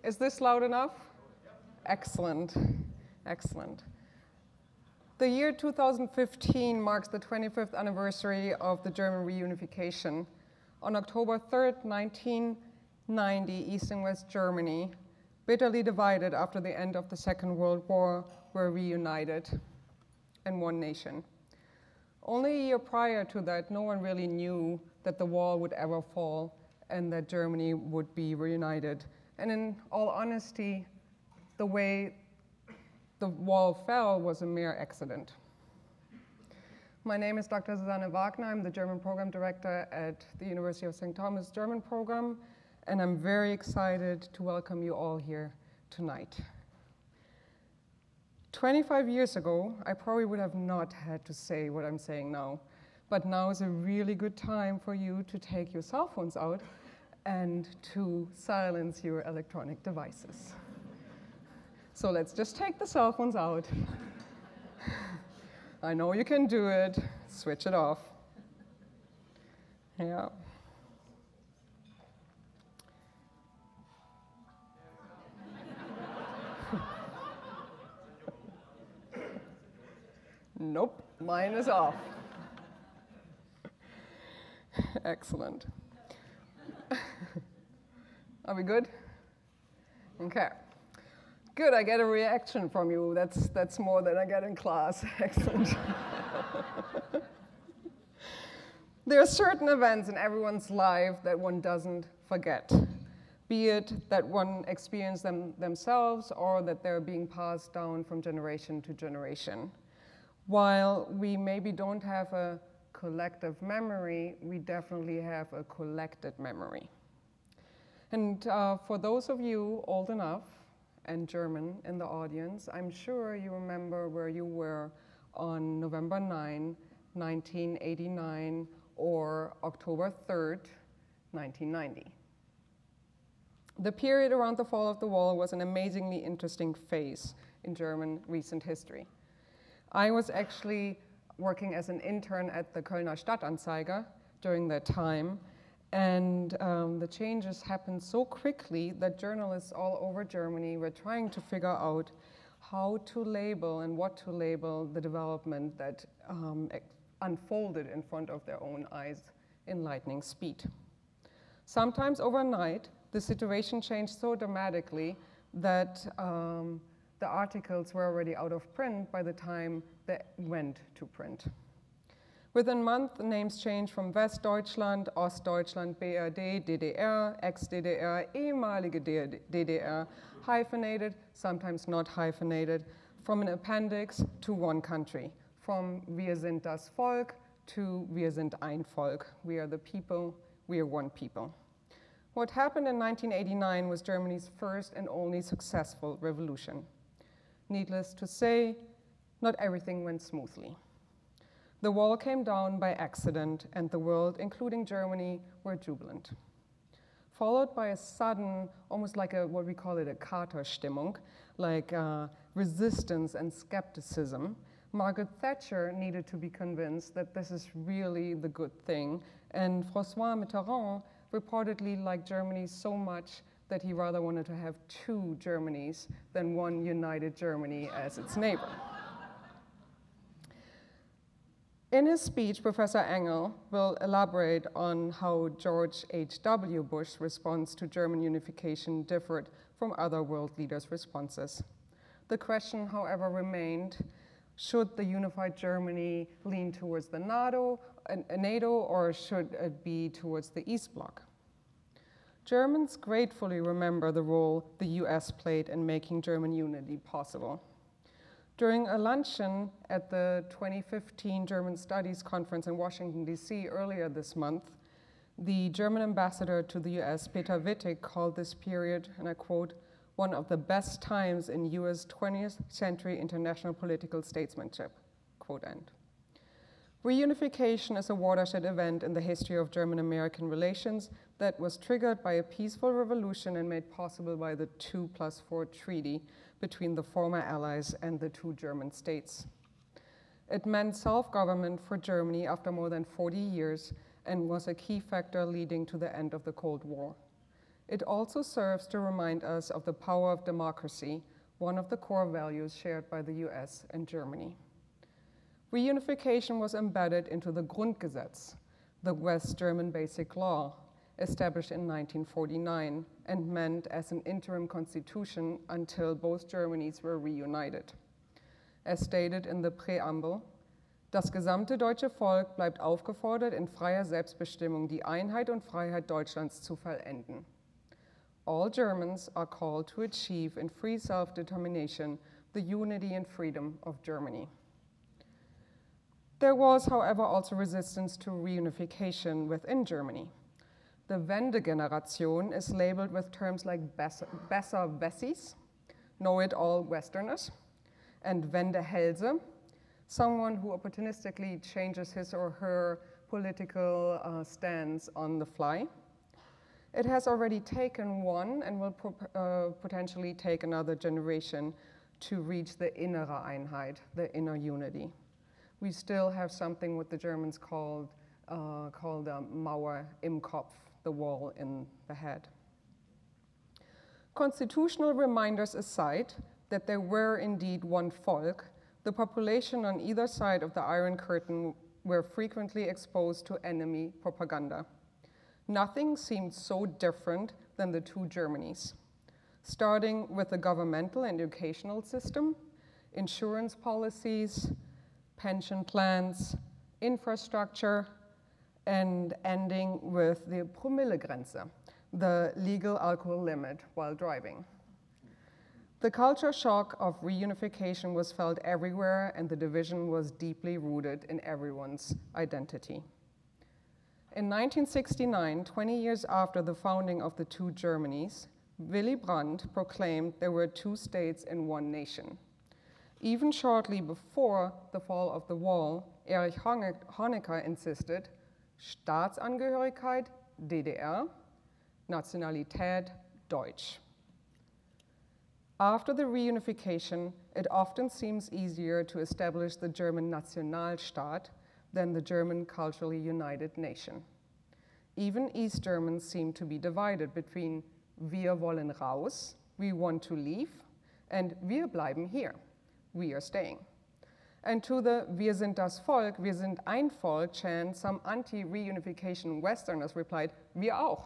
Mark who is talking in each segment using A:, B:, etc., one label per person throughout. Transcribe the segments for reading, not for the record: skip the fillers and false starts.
A: Is this loud enough? Excellent, excellent. The year 2015 marks the 25th anniversary of the German reunification. On October 3rd, 1990, East and West Germany, bitterly divided after the end of the Second World War, were reunited in one nation. Only a year prior to that, no one really knew that the wall would ever fall and that Germany would be reunited. And in all honesty, the way the wall fell was a mere accident. My name is Dr. Susanne Wagner. I'm the German Program Director at the University of St. Thomas German Program, and I'm very excited to welcome you all here tonight. 25 years ago, I probably would have not had to say what I'm saying now, but now is a really good time for you to take your cell phones out and to silence your electronic devices. So let's just take the cell phones out. I know you can do it. Switch it off. Yeah. Nope, mine is off. Excellent. Are we good? Okay. Good, I get a reaction from you. That's more than I get in class. Excellent. There are certain events in everyone's life that one doesn't forget, be it that one experienced them themselves or that they're being passed down from generation to generation. While we maybe don't have a collective memory, we definitely have a collected memory. And for those of you old enough and German in the audience, I'm sure you remember where you were on November 9, 1989, or October 3rd, 1990. The period around the fall of the wall was an amazingly interesting phase in German recent history. I was actually working as an intern at the Kölner Stadtanzeiger during that time, and the changes happened so quickly that journalists all over Germany were trying to figure out how to label and what to label the development that unfolded in front of their own eyes in lightning speed. Sometimes overnight, the situation changed so dramatically that the articles were already out of print by the time they went to print. Within a month, the names changed from Westdeutschland, Ostdeutschland, BRD, DDR, ex-DDR, ehemalige DDR, hyphenated, sometimes not hyphenated, from an appendix to one country, from Wir sind das Volk to Wir sind ein Volk. We are the people, we are one people. What happened in 1989 was Germany's first and only successful revolution. Needless to say, not everything went smoothly. The wall came down by accident, and the world, including Germany, were jubilant. Followed by a sudden, almost like what we call it a Katerstimmung, like resistance and skepticism, Margaret Thatcher needed to be convinced that this is really the good thing, and François Mitterrand reportedly liked Germany so much that he rather wanted to have two Germanys than one united Germany as its neighbor. In his speech, Professor Engel will elaborate on how George H.W. Bush's response to German unification differed from other world leaders' responses. The question, however, remained, should the unified Germany lean towards the NATO, or should it be towards the East Bloc? Germans gratefully remember the role the US played in making German unity possible. During a luncheon at the 2015 German Studies Conference in Washington, D.C. earlier this month, the German ambassador to the US, Peter Wittig, called this period, and I quote, one of the best times in US 20th century international political statesmanship, quote end. Reunification is a watershed event in the history of German-American relations that was triggered by a peaceful revolution and made possible by the 2+4 treaty between the former allies and the two German states. It meant self-government for Germany after more than 40 years and was a key factor leading to the end of the Cold War. it also serves to remind us of the power of democracy, one of the core values shared by the US and Germany. Reunification was embedded into the Grundgesetz, the West German Basic Law, established in 1949 and meant as an interim constitution until both Germanys were reunited. As stated in the preamble, das gesamte deutsche Volk bleibt aufgefordert, in freier Selbstbestimmung die Einheit und Freiheit Deutschlands zu vollenden. All Germans are called to achieve in free self-determination the unity and freedom of Germany. There was, however, also resistance to reunification within Germany. The Wende-Generation is labeled with terms like Besser Wessis, know-it-all Westerners, and Wendehälse, someone who opportunistically changes his or her political stance on the fly. It has already taken one and will potentially take another generation to reach the innere Einheit, the inner unity. We still have something what the Germans called Mauer im Kopf, the wall in the head. Constitutional reminders aside that there were indeed one folk, the population on either side of the Iron Curtain were frequently exposed to enemy propaganda. Nothing seemed so different than the two Germanys, starting with the governmental and educational system, insurance policies, pension plans, infrastructure, and ending with the Promillegrenze, the legal alcohol limit while driving. The culture shock of reunification was felt everywhere, and the division was deeply rooted in everyone's identity. In 1969, 20 years after the founding of the two Germanys, Willy Brandt proclaimed there were two states in one nation. Even shortly before the fall of the wall, Erich Honecker insisted, Staatsangehörigkeit DDR, Nationalität Deutsch. After the reunification, it often seems easier to establish the German Nationalstaat than the German culturally united nation. Even East Germans seem to be divided between wir wollen raus, we want to leave, and wir bleiben hier, we are staying. And to the wir sind das Volk, wir sind ein Volk chant, some anti-reunification Westerners replied, wir auch.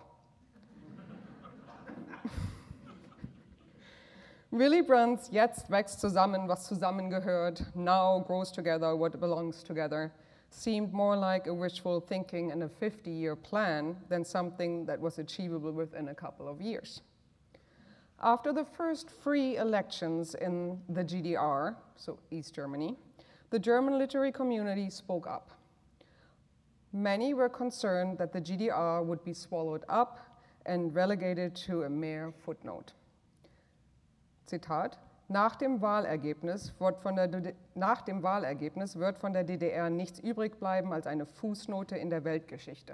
A: Willy Brandt's jetzt wächst zusammen, was zusammengehört, now grows together what belongs together, seemed more like a wishful thinking and a 50-year plan than something that was achievable within a couple of years. After the first free elections in the GDR, so East Germany, the German literary community spoke up. Many were concerned that the GDR would be swallowed up and relegated to a mere footnote. Zitat, nach dem Wahlergebnis wird von der DDR nichts übrig bleiben als eine Fußnote in der Weltgeschichte.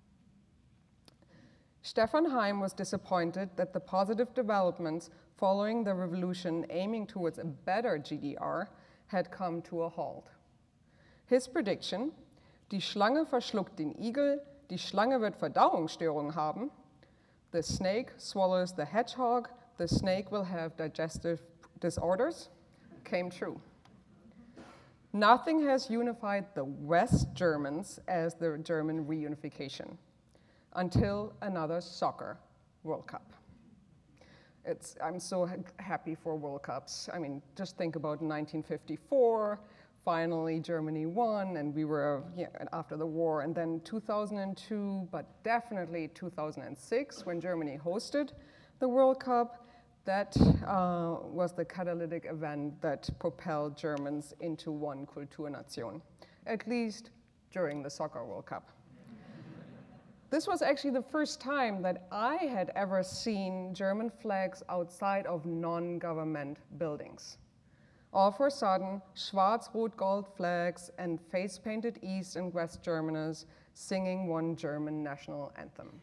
A: Stefan Heym was disappointed that the positive developments following the revolution aiming towards a better GDR had come to a halt. His prediction, die Schlange verschluckt den Igel, die Schlange wird Verdauungsstörungen haben, the snake swallows the hedgehog, the snake will have digestive disorders, came true. Nothing has unified the West Germans as the German reunification until another soccer World Cup. I'm so happy for World Cups. I mean, just think about 1954, finally Germany won, and we were after the war, and then 2002, but definitely 2006, when Germany hosted the World Cup. That was the catalytic event that propelled Germans into one Kulturnation, at least during the Soccer World Cup. This was actually the first time that I had ever seen German flags outside of non-government buildings. All of a sudden, Schwarz-Rot-Gold flags and face-painted East and West Germaners singing one German national anthem.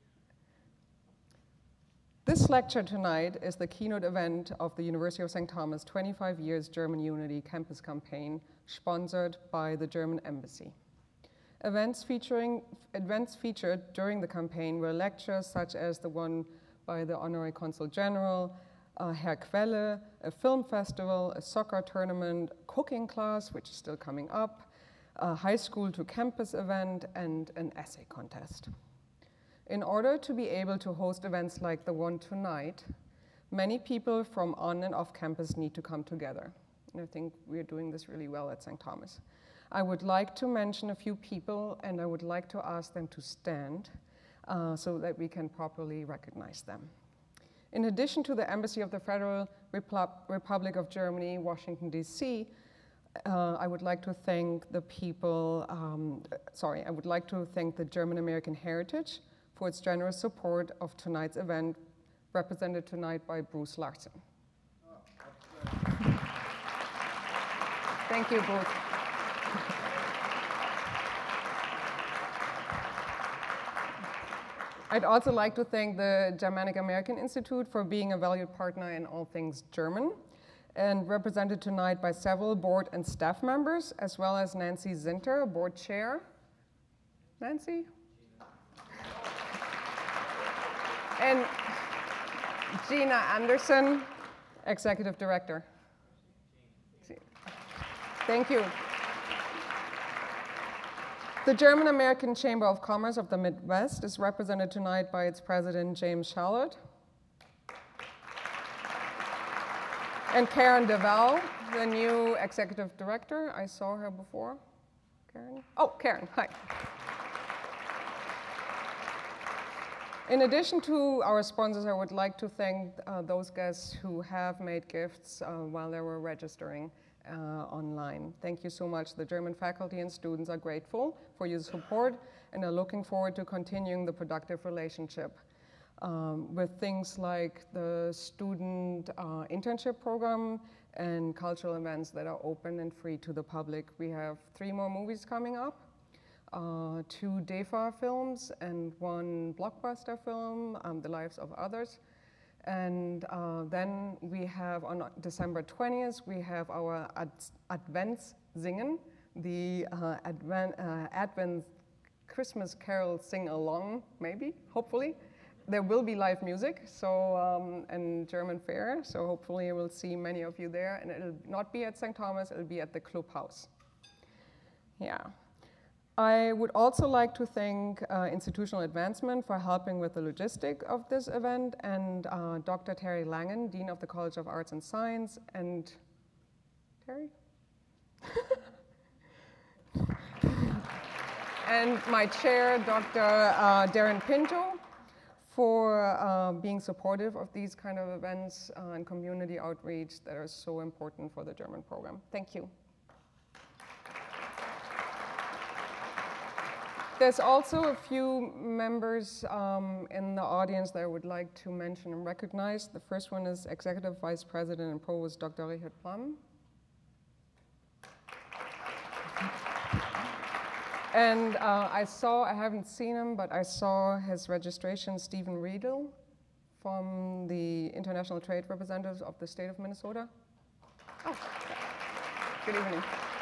A: This lecture tonight is the keynote event of the University of St. Thomas 25 Years German Unity Campus Campaign, sponsored by the German Embassy. Events featured during the campaign were lectures such as the one by the Honorary Consul General, Herr Quelle, a film festival, a soccer tournament, cooking class, which is still coming up, a high school to campus event, and an essay contest. In order to be able to host events like the one tonight, many people from on and off campus need to come together. And I think we're doing this really well at St. Thomas. I would like to mention a few people, and I would like to ask them to stand so that we can properly recognize them. In addition to the Embassy of the Federal Republic of Germany, Washington, D.C., I would like to thank the people, I would like to thank the German American Heritage for its generous support of tonight's event, represented tonight by Bruce Larson. Thank you, Bruce. I'd also like to thank the Germanic American Institute for being a valued partner in all things German, and represented tonight by several board and staff members, as well as Nancy Zinter, board chair. Nancy? And Gina Anderson, executive director. Thank you. The German American Chamber of Commerce of the Midwest is represented tonight by its president, James Charlotte. And Karen DeVal, the new executive director. I saw her before. Karen? Oh, Karen, hi. In addition to our sponsors, I would like to thank those guests who have made gifts while they were registering online. Thank you so much. The German faculty and students are grateful for your support and are looking forward to continuing the productive relationship with things like the student internship program and cultural events that are open and free to the public. We have 3 more movies coming up, 2 DEFA films and 1 blockbuster film, The Lives of Others. And then we have, on December 20th, we have our Advents Singen, the Advent Christmas Carol sing-along, maybe, hopefully. There will be live music, so, and German fare, so hopefully we'll see many of you there. And it'll not be at St. Thomas, it'll be at the Clubhouse. Yeah. I would also like to thank Institutional Advancement for helping with the logistic of this event, and Dr. Terry Langen, Dean of the College of Arts and Science, and Terry? And my chair, Dr. Darren Pinto, for being supportive of these kind of events and community outreach that are so important for the German program. Thank you. There's also a few members in the audience that I would like to mention and recognize. The first one is Executive Vice President and Provost Dr. Richard Plum. And I haven't seen him, but I saw his registration, Stephen Riedel, from the International Trade Representatives of the state of Minnesota. Oh, okay. Good evening.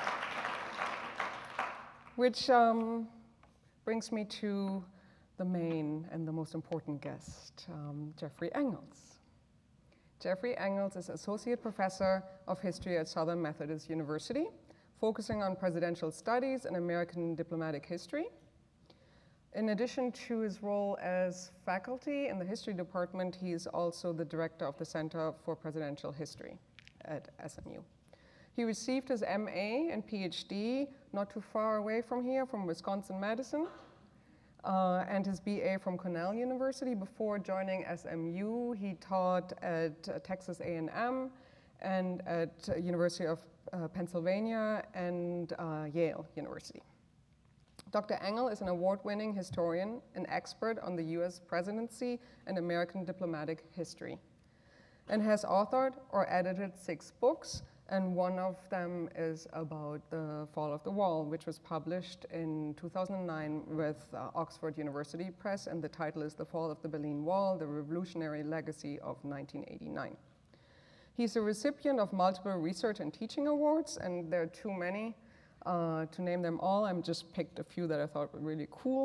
A: Which brings me to the main and the most important guest, Jeffrey Engels. Jeffrey Engels is Associate Professor of History at Southern Methodist University, focusing on presidential studies and American diplomatic history. In addition to his role as faculty in the history department, he is also the director of the Center for Presidential History at SMU. He received his MA and PhD not too far away from here, from Wisconsin-Madison, and his BA from Cornell University. Before joining SMU, he taught at Texas A&M and at University of Pennsylvania and Yale University. Dr. Engel is an award-winning historian, an expert on the US presidency and American diplomatic history, and has authored or edited 6 books, and one of them is about the fall of the wall, which was published in 2009 with Oxford University Press, and the title is The Fall of the Berlin Wall, The Revolutionary Legacy of 1989. He's a recipient of multiple research and teaching awards, and there are too many to name them all. I've just picked a few that I thought were really cool.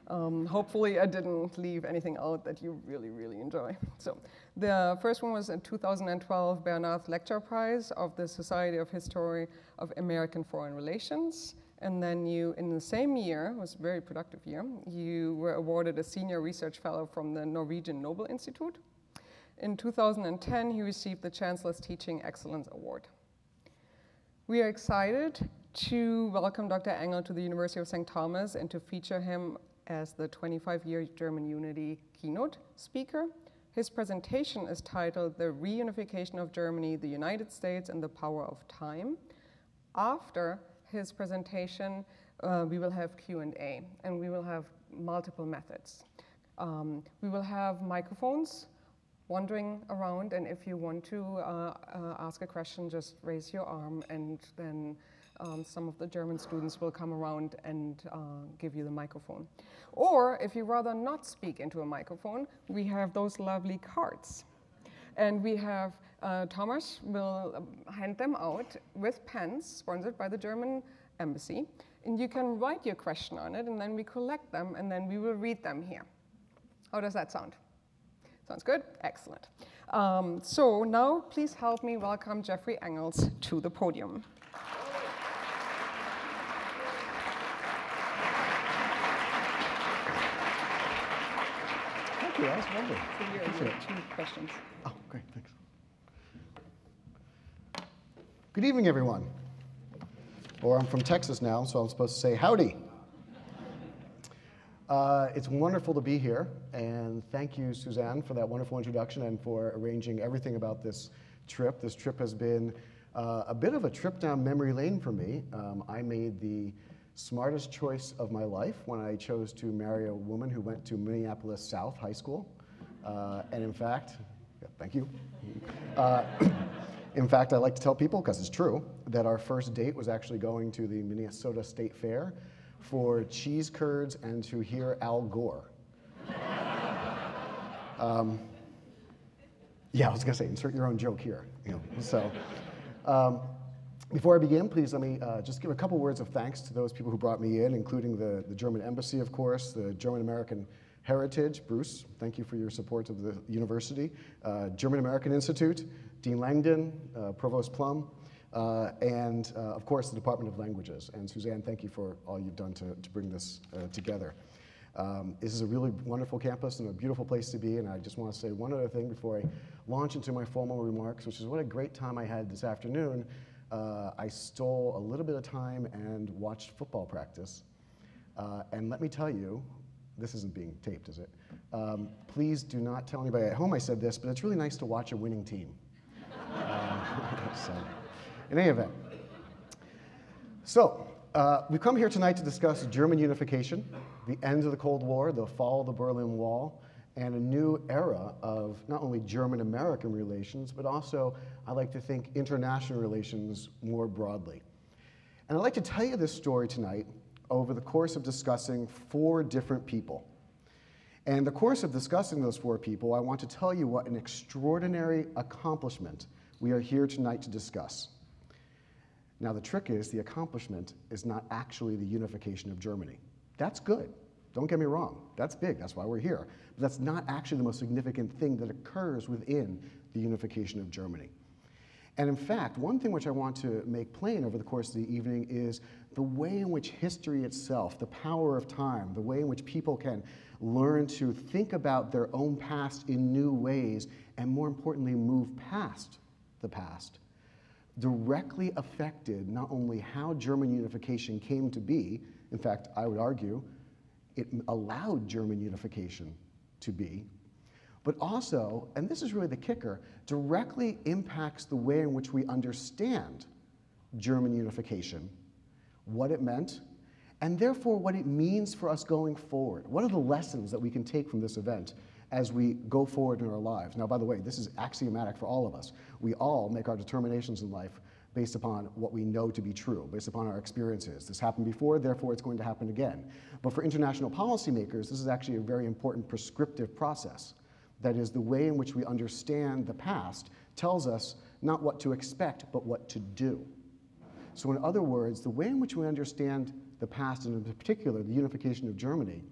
A: Hopefully I didn't leave anything out that you really, really enjoy. So the first one was a 2012 Bernard Lecture Prize of the Society of History of American Foreign Relations. And then you, in the same year, it was a very productive year, you were awarded a Senior Research Fellow from the Norwegian Nobel Institute. In 2010, he received the Chancellor's Teaching Excellence Award. We are excited to welcome Dr. Engel to the University of St. Thomas and to feature him as the 25-year German Unity keynote speaker. His presentation is titled The Reunification of Germany, the United States, and the Power of Time. After his presentation, we will have Q&A, and we will have multiple methods. We will have microphones wandering around, and if you want to ask a question, just raise your arm, and then some of the German students will come around and give you the microphone. Or if you rather not speak into a microphone, we have those lovely cards. And we have, Thomas will hand them out with pens, sponsored by the German embassy. And you can write your question on it, and then we collect them, and then we will read them here. How does that sound? Sounds good? Excellent. So now please help me welcome Jeffrey Engels to the podium.
B: Thank you, that was wonderful.
A: So here are 2 questions.
B: Oh, great, thanks. Good evening, everyone. Or I'm from Texas now, so I'm supposed to say howdy. It's wonderful to be here, and thank you, Suzanne, for that wonderful introduction and for arranging everything about this trip. This trip has been a bit of a trip down memory lane for me. I made the smartest choice of my life when I chose to marry a woman who went to Minneapolis South High School. And in fact, yeah, thank you. In fact, I like to tell people, because it's true, that our first date was actually going to the Minnesota State Fair for cheese curds and to hear Al Gore. Yeah, I was gonna say, insert your own joke here. You know, so, before I begin, please let me just give a couple words of thanks to those people who brought me in, including the German Embassy, of course, the German American Heritage. Bruce, thank you for your support of the university. German American Institute, Dean Langdon, Provost Plum, and of course the Department of Languages. And Suzanne, thank you for all you've done to bring this together. This is a really wonderful campus and a beautiful place to be, and I just want to say one other thing before I launch into my formal remarks, which is what a great time I had this afternoon. I stole a little bit of time and watched football practice. And let me tell you, this isn't being taped, is it? Please do not tell anybody at home I said this, but it's really nice to watch a winning team. So, in any event. So, we've come here tonight to discuss German unification, the end of the Cold War, the fall of the Berlin Wall, and a new era of not only German-American relations, but also, I like to think, international relations more broadly. And I'd like to tell you this story tonight over the course of discussing 4 different people. And in the course of discussing those 4 people, I want to tell you what an extraordinary accomplishment we are here tonight to discuss. Now, the trick is the accomplishment is not actually the unification of Germany. That's good. Don't get me wrong. That's big. That's why we're here. But that's not actually the most significant thing that occurs within the unification of Germany. And in fact, one thing which I want to make plain over the course of the evening is the way in which history itself, the power of time, the way in which people can learn to think about their own past in new ways, and more importantly, move past the past, directly affected not only how German unification came to be, in fact, I would argue, it allowed German unification to be, but also, and this is really the kicker, directly impacts the way in which we understand German unification, what it meant, and therefore what it means for us going forward. What are the lessons that we can take from this event as we go forward in our lives? Now, by the way, this is axiomatic for all of us. We all make our determinations in life based upon what we know to be true, based upon our experiences. This happened before, therefore it's going to happen again. But for international policymakers, this is actually a very important prescriptive process. That is, the way in which we understand the past tells us not what to expect, but what to do. So in other words, the way in which we understand the past, and in particular the unification of Germany,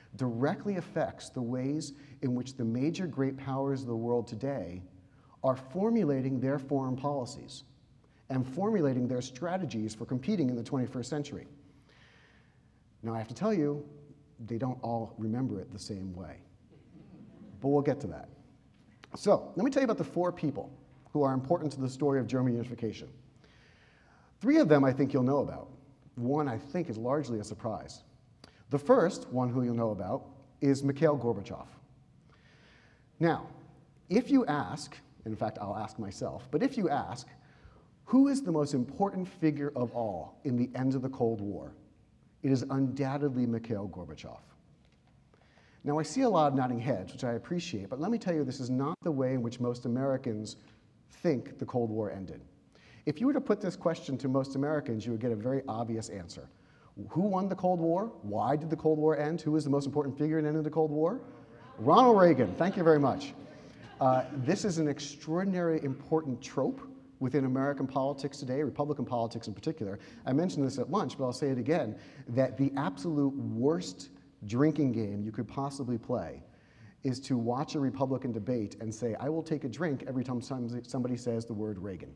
B: directly affects the ways in which the major great powers of the world today are formulating their foreign policies and formulating their strategies for competing in the 21st century. Now, I have to tell you, they don't all remember it the same way. But we'll get to that. So, let me tell you about the 4 people who are important to the story of German unification. 3 of them I think you'll know about. One I think is largely a surprise. The first one who you'll know about is Mikhail Gorbachev. Now, if you ask, in fact, I'll ask myself, but if you ask, who is the most important figure of all in the end of the Cold War? It is undoubtedly Mikhail Gorbachev. Now, I see a lot of nodding heads, which I appreciate, but let me tell you, this is not the way in which most Americans think the Cold War ended. If you were to put this question to most Americans, you would get a very obvious answer. Who won the Cold War? Why did the Cold War end? Who was the most important figure in ending the Cold War? Ronald Reagan. Thank you very much. This is an extraordinarily important trope within American politics today, Republican politics in particular. I mentioned this at lunch, but I'll say it again, that the absolute worst drinking game you could possibly play is to watch a Republican debate and say, I will take a drink every time somebody says the word Reagan.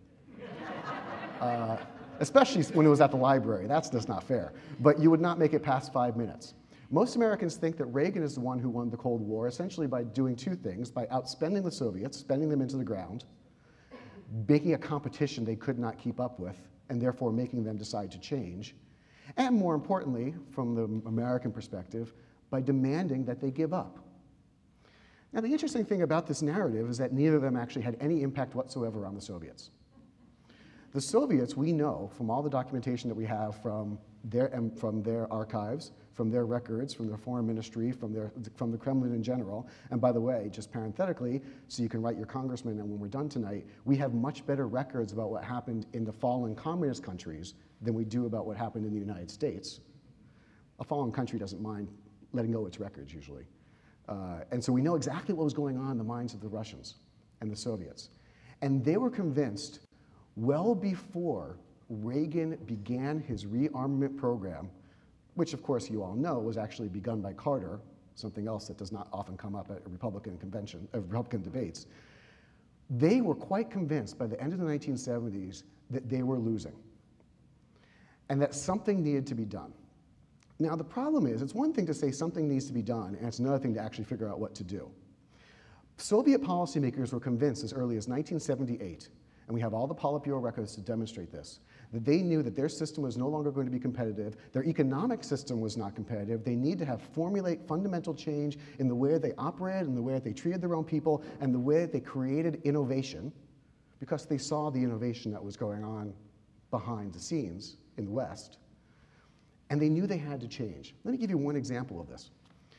B: Especially when it was at the library. That's just not fair. But you would not make it past 5 minutes. Most Americans think that Reagan is the one who won the Cold War essentially by doing 2 things, by outspending the Soviets, spending them into the ground, making a competition they could not keep up with, and therefore making them decide to change, and more importantly, from the American perspective, by demanding that they give up. Now, the interesting thing about this narrative is that neither of them actually had any impact whatsoever on the Soviets. The Soviets, we know from all the documentation that we have from their archives, from their records, from their foreign ministry, from the Kremlin in general, and by the way, just parenthetically, so you can write your congressman, and when we're done tonight, we have much better records about what happened in the fallen communist countries than we do about what happened in the United States. A fallen country doesn't mind letting go its records, usually. And so we know exactly what was going on in the minds of the Russians and the Soviets. And they were convinced well before Reagan began his rearmament program, which of course you all know was actually begun by Carter, something else that does not often come up at a Republican convention, Republican debates. They were quite convinced by the end of the 1970s that they were losing and that something needed to be done. Now the problem is, it's one thing to say something needs to be done, and it's another thing to actually figure out what to do. Soviet policymakers were convinced as early as 1978, and we have all the Politburo records to demonstrate this, that they knew that their system was no longer going to be competitive, their economic system was not competitive, they need to formulate fundamental change in the way they operated, in the way they treated their own people, and the way they created innovation, because they saw the innovation that was going on behind the scenes in the West, and they knew they had to change. Let me give you one example of this.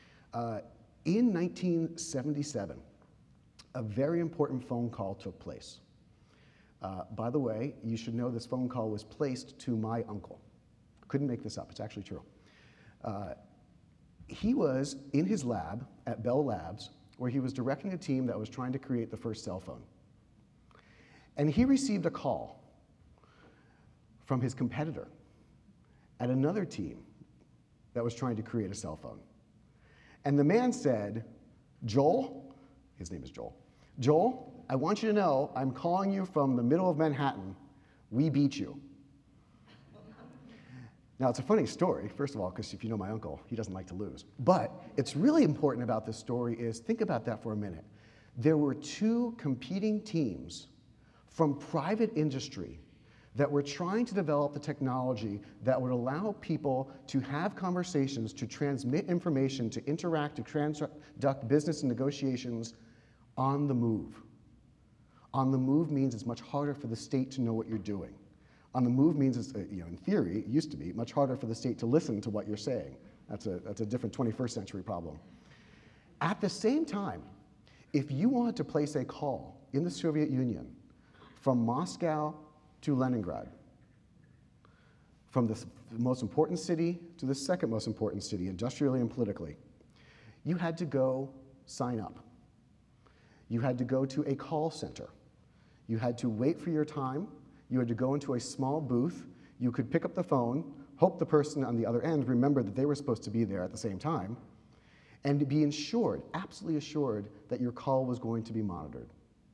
B: In 1977, a very important phone call took place. By the way, you should know this phone call was placed to my uncle. Couldn't make this up, it's actually true. He was in his lab at Bell Labs, where he was directing a team that was trying to create the first cell phone. And he received a call from his competitor at another team that was trying to create a cell phone. And the man said, Joel, his name is Joel, Joel, I want you to know I'm calling you from the middle of Manhattan. We beat you. Now, it's a funny story, first of all, because if you know my uncle, he doesn't like to lose. But it's really important about this story is, think about that for a minute. There were 2 competing teams from private industry that were trying to develop the technology that would allow people to have conversations, to transmit information, to interact, to conduct business and negotiations on the move. On the move means it's much harder for the state to know what you're doing. On the move means, it's, in theory, it used to be much harder for the state to listen to what you're saying. That's a different 21st century problem. At the same time, if you wanted to place a call in the Soviet Union from Moscow to Leningrad, from the most important city to the second most important city, industrially and politically, you had to go sign up. You had to go to a call center. You had to wait for your time. You had to go into a small booth. You could pick up the phone, hope the person on the other end remembered that they were supposed to be there at the same time, and to be ensured, absolutely assured, that your call was going to be monitored.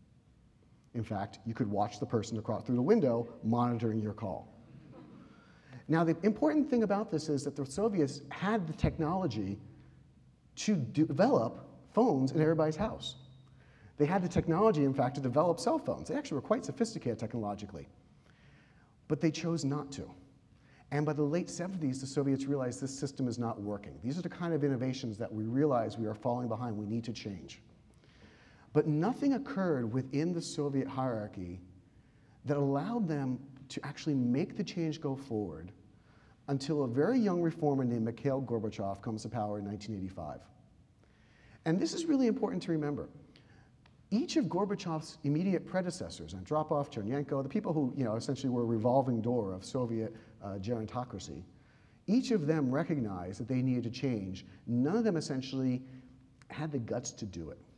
B: In fact, you could watch the person across through the window monitoring your call. Now, the important thing about this is that the Soviets had the technology to develop phones in everybody's house. They had the technology, in fact, to develop cell phones. They actually were quite sophisticated technologically. But they chose not to. And by the late 70s, the Soviets realized this system is not working. These are the kind of innovations that we realize we are falling behind, we need to change. But nothing occurred within the Soviet hierarchy that allowed them to actually make the change go forward until a very young reformer named Mikhail Gorbachev comes to power in 1985. And this is really important to remember. Each of Gorbachev's immediate predecessors, Andropov, Chernenko, the people who essentially were a revolving door of Soviet gerontocracy, each of them recognized that they needed to change. None of them essentially had the guts to do it.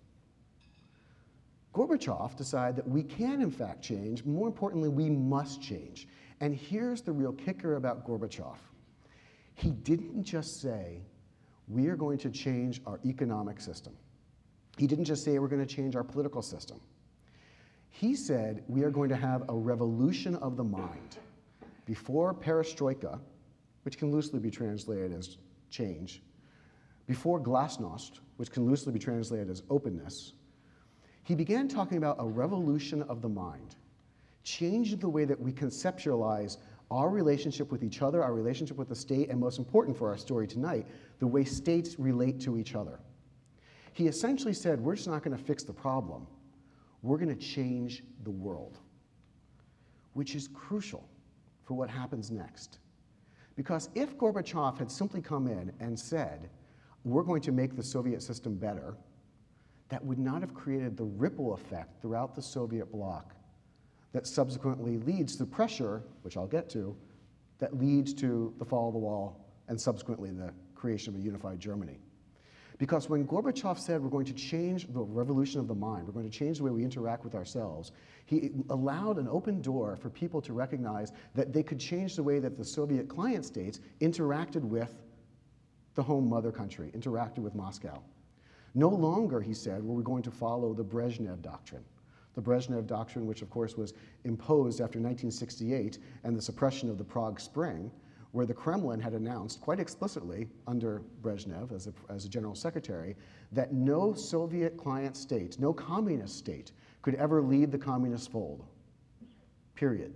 B: Gorbachev decided that we can, in fact, change. More importantly, we must change. And here's the real kicker about Gorbachev. He didn't just say, we are going to change our economic system. He didn't just say we're going to change our political system. He said we are going to have a revolution of the mind. Before perestroika, which can loosely be translated as change, before glasnost, which can loosely be translated as openness, he began talking about a revolution of the mind, changing the way that we conceptualize our relationship with each other, our relationship with the state, and most important for our story tonight, the way states relate to each other. He essentially said, we're just not going to fix the problem. We're going to change the world, which is crucial for what happens next. Because if Gorbachev had simply come in and said, we're going to make the Soviet system better, that would not have created the ripple effect throughout the Soviet bloc that subsequently leads to pressure, which I'll get to, that leads to the fall of the wall and subsequently the creation of a unified Germany. Because when Gorbachev said we're going to change the revolution of the mind, we're going to change the way we interact with ourselves, he allowed an open door for people to recognize that they could change the way that the Soviet client states interacted with the home mother country, interacted with Moscow. No longer, he said, were we going to follow the Brezhnev doctrine. The Brezhnev doctrine, which of course was imposed after 1968 and the suppression of the Prague Spring, where the Kremlin had announced quite explicitly under Brezhnev as a general secretary that no Soviet client state, no communist state, could ever leave the communist fold, period.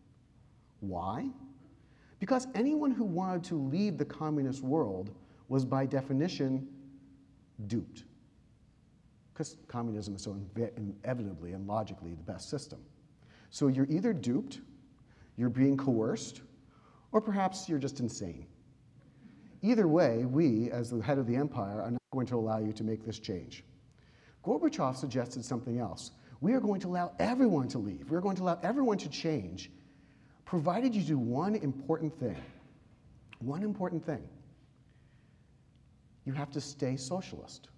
B: Why? Because anyone who wanted to leave the communist world was by definition duped, because communism is so inevitably and logically the best system. So you're either duped, you're being coerced, or perhaps you're just insane. Either way, we, as the head of the empire, are not going to allow you to make this change. Gorbachev suggested something else. We are going to allow everyone to leave. We're going to allow everyone to change, provided you do one important thing. One important thing. You have to stay socialist.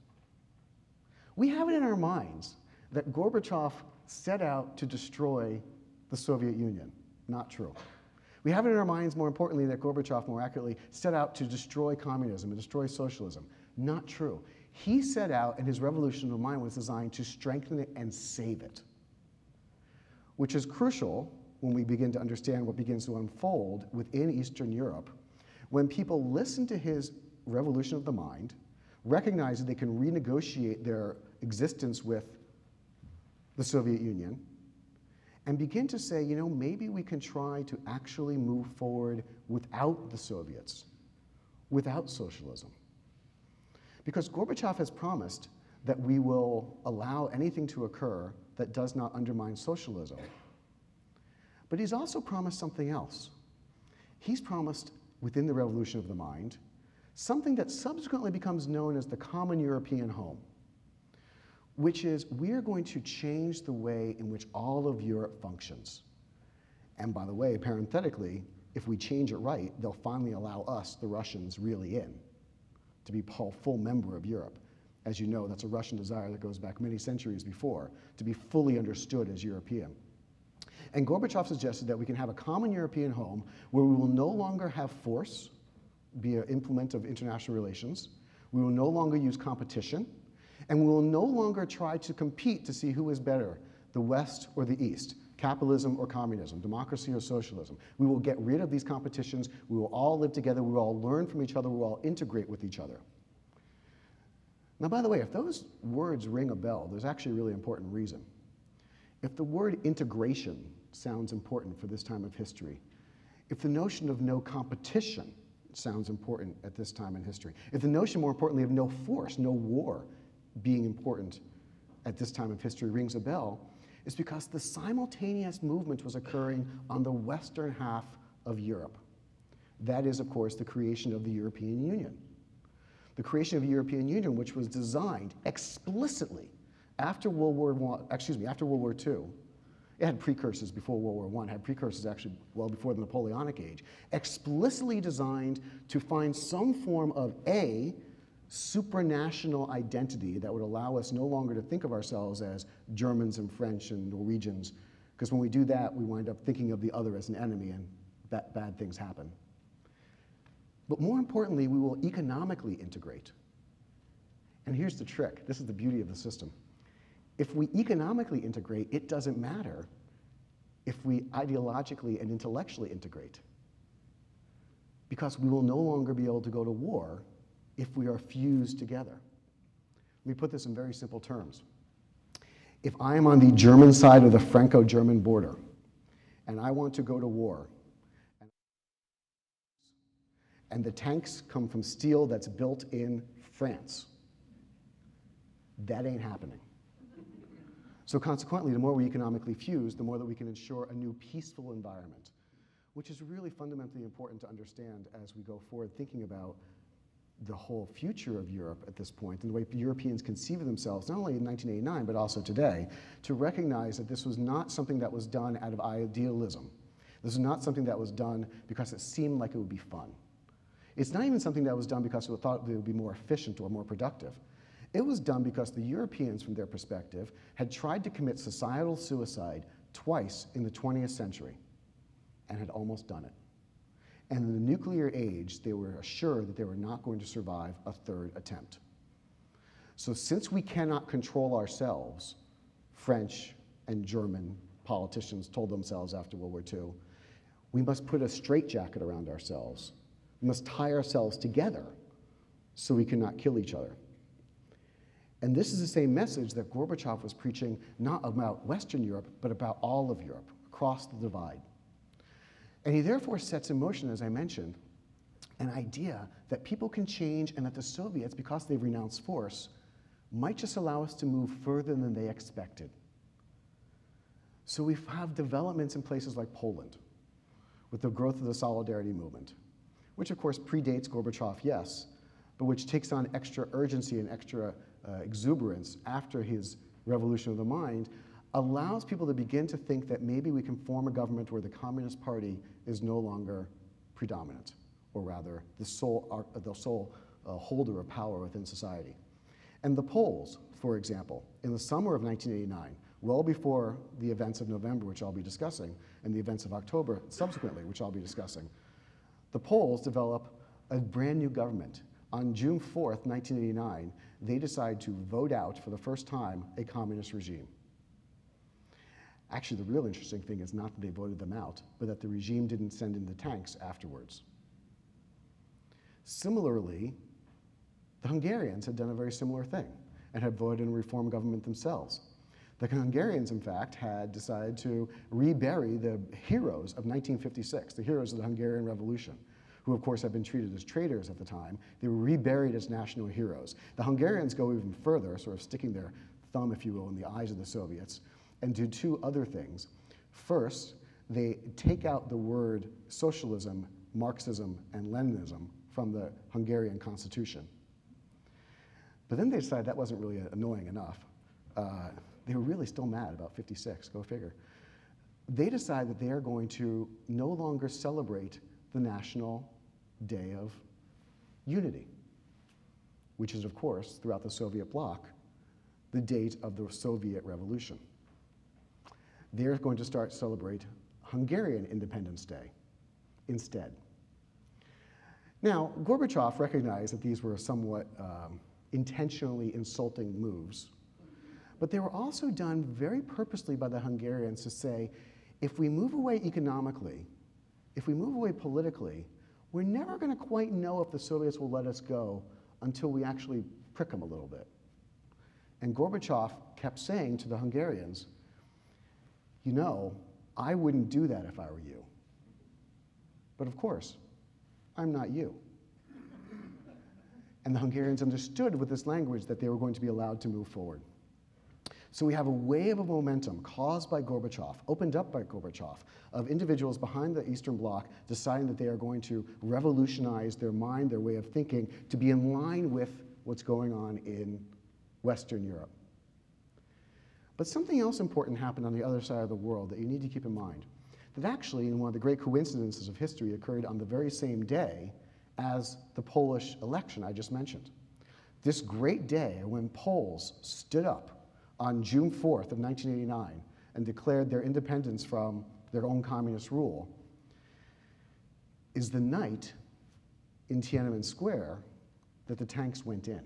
B: We have it in our minds that Gorbachev set out to destroy the Soviet Union. Not true. We have it in our minds, more importantly, that Gorbachev, more accurately, set out to destroy communism and destroy socialism. Not true. He set out, and his revolution of mind was designed to strengthen it and save it, which is crucial when we begin to understand what begins to unfold within Eastern Europe. When people listen to his revolution of the mind, recognize that they can renegotiate their existence with the Soviet Union, and begin to say, maybe we can try to actually move forward without the Soviets, without socialism. Because Gorbachev has promised that we will allow anything to occur that does not undermine socialism. But he's also promised something else. He's promised, within the revolution of the mind, something that subsequently becomes known as the common European home, which is we are going to change the way in which all of Europe functions. And by the way, parenthetically, if we change it right, they'll finally allow us, the Russians, really in, to be a full member of Europe. As you know, that's a Russian desire that goes back many centuries before, to be fully understood as European. And Gorbachev suggested that we can have a common European home where we will no longer have force, be an implement of international relations. We will no longer use competition, and we will no longer try to compete to see who is better, the West or the East, capitalism or communism, democracy or socialism. We will get rid of these competitions. We will all live together. We will all learn from each other. We will all integrate with each other. Now, by the way, if those words ring a bell, there's actually a really important reason. If the word integration sounds important for this time of history, if the notion of no competition sounds important at this time in history, if the notion, more importantly, of no force, no war being important at this time of history rings a bell, it's because the simultaneous movement was occurring on the western half of Europe. That is, of course, the creation of the European Union. The creation of the European Union, which was designed explicitly after World War II. It had precursors before World War I, had precursors actually well before the Napoleonic age, explicitly designed to find some form of A, supranational identity that would allow us no longer to think of ourselves as Germans and French and Norwegians, because when we do that, we wind up thinking of the other as an enemy, and bad things happen. But more importantly, we will economically integrate. And here's the trick. This is the beauty of the system. If we economically integrate, it doesn't matter if we ideologically and intellectually integrate, because we will no longer be able to go to war if we are fused together. Let me put this in very simple terms. If I am on the German side of the Franco-German border, and I want to go to war, and the tanks come from steel that's built in France, that ain't happening. So consequently, the more we economically fuse, the more that we can ensure a new peaceful environment, which is really fundamentally important to understand as we go forward thinking about the whole future of Europe at this point, and the way Europeans conceive of themselves, not only in 1989, but also today, to recognize that this was not something that was done out of idealism. This is not something that was done because it seemed like it would be fun. It's not even something that was done because it thought it would be more efficient or more productive. It was done because the Europeans, from their perspective, had tried to commit societal suicide twice in the 20th century and had almost done it. And in the nuclear age, they were assured that they were not going to survive a third attempt. So since we cannot control ourselves, French and German politicians told themselves after World War II, we must put a straitjacket around ourselves. We must tie ourselves together so we cannot kill each other. And this is the same message that Gorbachev was preaching, not about Western Europe, but about all of Europe, across the divide. And he therefore sets in motion, as I mentioned, an idea that people can change and that the Soviets, because they've renounced force, might just allow us to move further than they expected. So we have developments in places like Poland, with the growth of the Solidarity movement, which of course predates Gorbachev, yes, but which takes on extra urgency and extra exuberance after his revolution of the mind, allows people to begin to think that maybe we can form a government where the Communist Party is no longer predominant, or rather the sole holder of power within society. And the Poles, for example, in the summer of 1989, well before the events of November, which I'll be discussing, and the events of October subsequently, which I'll be discussing, the Poles develop a brand new government. On June 4th, 1989, they decide to vote out for the first time a communist regime. Actually, the real interesting thing is not that they voted them out, but that the regime didn't send in the tanks afterwards. Similarly, the Hungarians had done a very similar thing and had voted in a reform government themselves. The Hungarians, in fact, had decided to rebury the heroes of 1956, the heroes of the Hungarian Revolution, who of course had been treated as traitors at the time. They were reburied as national heroes. The Hungarians go even further, sort of sticking their thumb, if you will, in the eyes of the Soviets, and do two other things. First, they take out the word socialism, Marxism, and Leninism from the Hungarian constitution. But then they decided that wasn't really annoying enough. They were really still mad about 56, go figure. They decide that they are going to no longer celebrate the National Day of Unity, which is, of course, throughout the Soviet bloc, the date of the Soviet Revolution. They're going to start celebrate Hungarian Independence Day instead. Now, Gorbachev recognized that these were somewhat intentionally insulting moves, but they were also done very purposely by the Hungarians to say, if we move away economically, if we move away politically, we're never going to quite know if the Soviets will let us go until we actually prick them a little bit. And Gorbachev kept saying to the Hungarians, you know, I wouldn't do that if I were you. But of course, I'm not you. And the Hungarians understood with this language that they were going to be allowed to move forward. So we have a wave of momentum caused by Gorbachev, opened up by Gorbachev, of individuals behind the Eastern Bloc deciding that they are going to revolutionize their mind, their way of thinking, to be in line with what's going on in Western Europe. But something else important happened on the other side of the world that you need to keep in mind. That actually, in one of the great coincidences of history, occurred on the very same day as the Polish election I just mentioned. This great day when Poles stood up on June 4th of 1989 and declared their independence from their own communist rule is the night in Tiananmen Square that the tanks went in.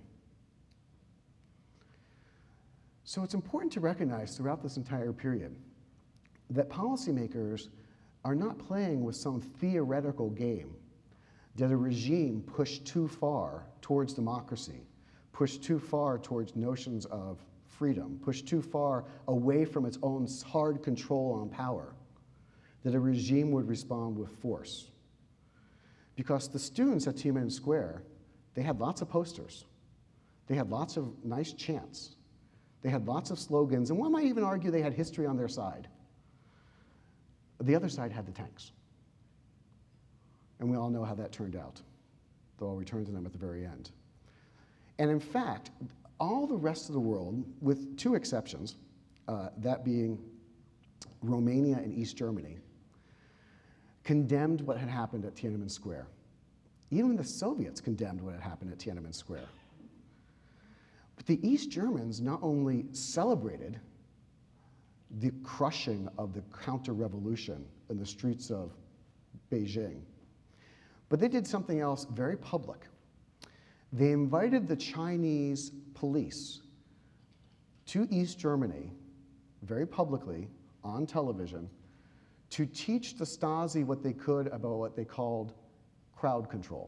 B: So it's important to recognize throughout this entire period that policymakers are not playing with some theoretical game that a regime pushed too far towards democracy, pushed too far towards notions of freedom, pushed too far away from its own hard control on power, that a regime would respond with force. Because the students at Tiananmen Square, they had lots of posters. They had lots of nice chants. They had lots of slogans, and one might even argue they had history on their side. The other side had the tanks. And we all know how that turned out, though I'll return to them at the very end. And in fact, all the rest of the world, with two exceptions, that being Romania and East Germany, condemned what had happened at Tiananmen Square. Even the Soviets condemned what had happened at Tiananmen Square. But the East Germans not only celebrated the crushing of the counter-revolution in the streets of Beijing, but they did something else very public. They invited the Chinese police to East Germany, very publicly, on television, to teach the Stasi what they could about what they called crowd control.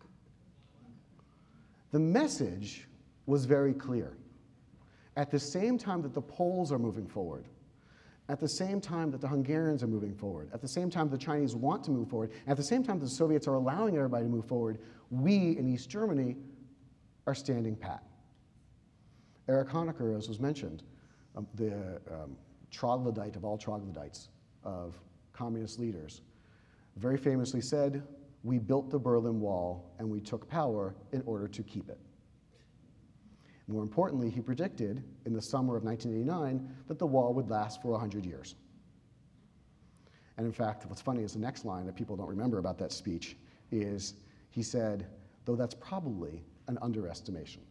B: The message was very clear. At the same time that the Poles are moving forward, at the same time that the Hungarians are moving forward, at the same time the Chinese want to move forward, at the same time the Soviets are allowing everybody to move forward, we in East Germany are standing pat. Erich Honecker, as was mentioned, the troglodyte of all troglodytes of communist leaders, very famously said, "We built the Berlin Wall and we took power in order to keep it." More importantly, he predicted in the summer of 1989 that the wall would last for 100 years. And in fact, what's funny is the next line that people don't remember about that speech is he said, though that's probably an underestimation.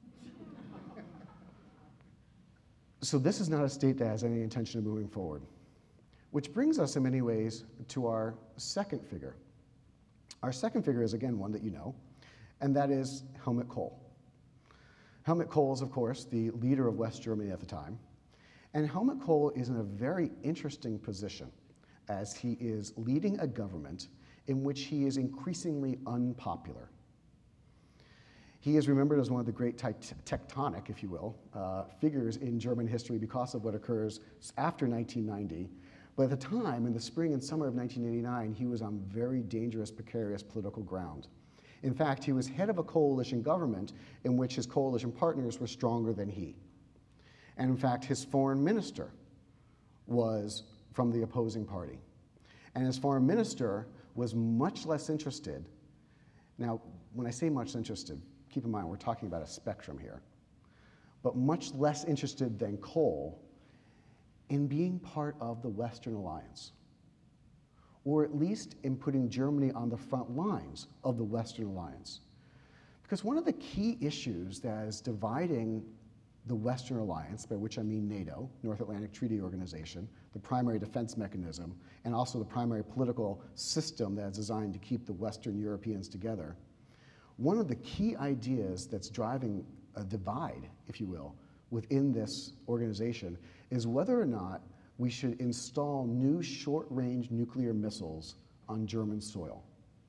B: So this is not a state that has any intention of moving forward. Which brings us in many ways to our second figure. Our second figure is, again, one that you know, and that is Helmut Kohl. Helmut Kohl is, of course, the leader of West Germany at the time. And Helmut Kohl is in a very interesting position as he is leading a government in which he is increasingly unpopular. He is remembered as one of the great tectonic, if you will, figures in German history because of what occurs after 1990. But at the time, in the spring and summer of 1989, he was on very dangerous, precarious political ground. In fact, he was head of a coalition government in which his coalition partners were stronger than he. And in fact, his foreign minister was from the opposing party. And his foreign minister was much less interested. Now, when I say much interested, keep in mind we're talking about a spectrum here, but much less interested than Kohl in being part of the Western alliance, or at least in putting Germany on the front lines of the Western alliance. Because one of the key issues that is dividing the Western Alliance, by which I mean NATO, North Atlantic Treaty Organization, the primary defense mechanism, and also the primary political system that's designed to keep the Western Europeans together, one of the key ideas that's driving a divide, if you will, within this organization is whether or not we should install new short-range nuclear missiles on German soil.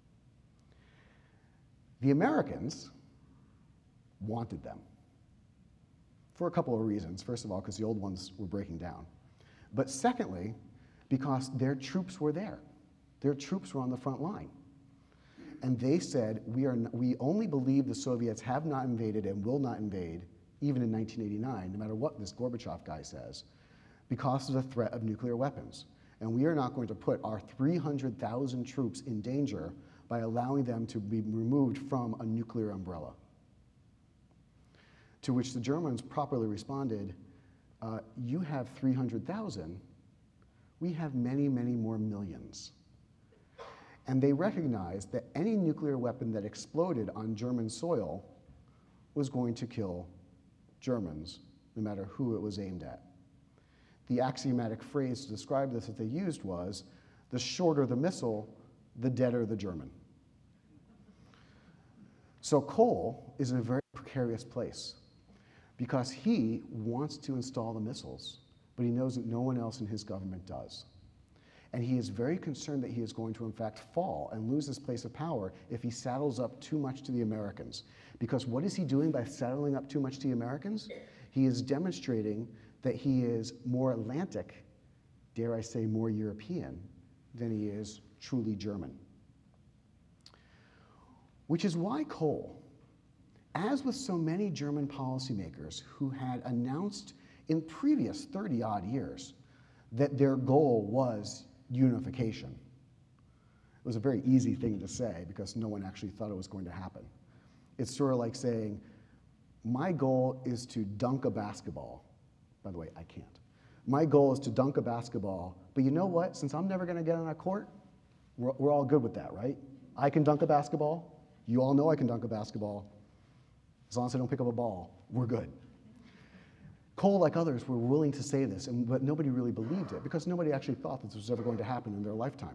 B: The Americans wanted them for a couple of reasons. First of all, because the old ones were breaking down. But secondly, because their troops were there. Their troops were on the front line. And they said, we only believe the Soviets have not invaded and will not invade, even in 1989, no matter what this Gorbachev guy says, because of the threat of nuclear weapons. And we are not going to put our 300,000 troops in danger by allowing them to be removed from a nuclear umbrella. To which the Germans properly responded, you have 300,000, we have many, many more millions. And they recognized that any nuclear weapon that exploded on German soil was going to kill Germans, no matter who it was aimed at. The axiomatic phrase to describe this that they used was, the shorter the missile, the deader the German. So Kohl is in a very precarious place because he wants to install the missiles, but he knows that no one else in his government does. And he is very concerned that he is going to, in fact, fall and lose his place of power if he saddles up too much to the Americans. Because what is he doing by saddling up too much to the Americans? He is demonstrating that he is more Atlantic, dare I say more European, than he is truly German. Which is why Kohl, as with so many German policymakers who had announced in previous 30-odd years that their goal was unification. It was a very easy thing to say because no one actually thought it was going to happen. It's sort of like saying, my goal is to dunk a basketball. By the way, I can't. My goal is to dunk a basketball, but you know what? Since I'm never going to get on a court, we're all good with that, right? I can dunk a basketball. You all know I can dunk a basketball. As long as I don't pick up a ball, we're good. Kohl, like others, were willing to say this, but nobody really believed it because nobody actually thought this was ever going to happen in their lifetime.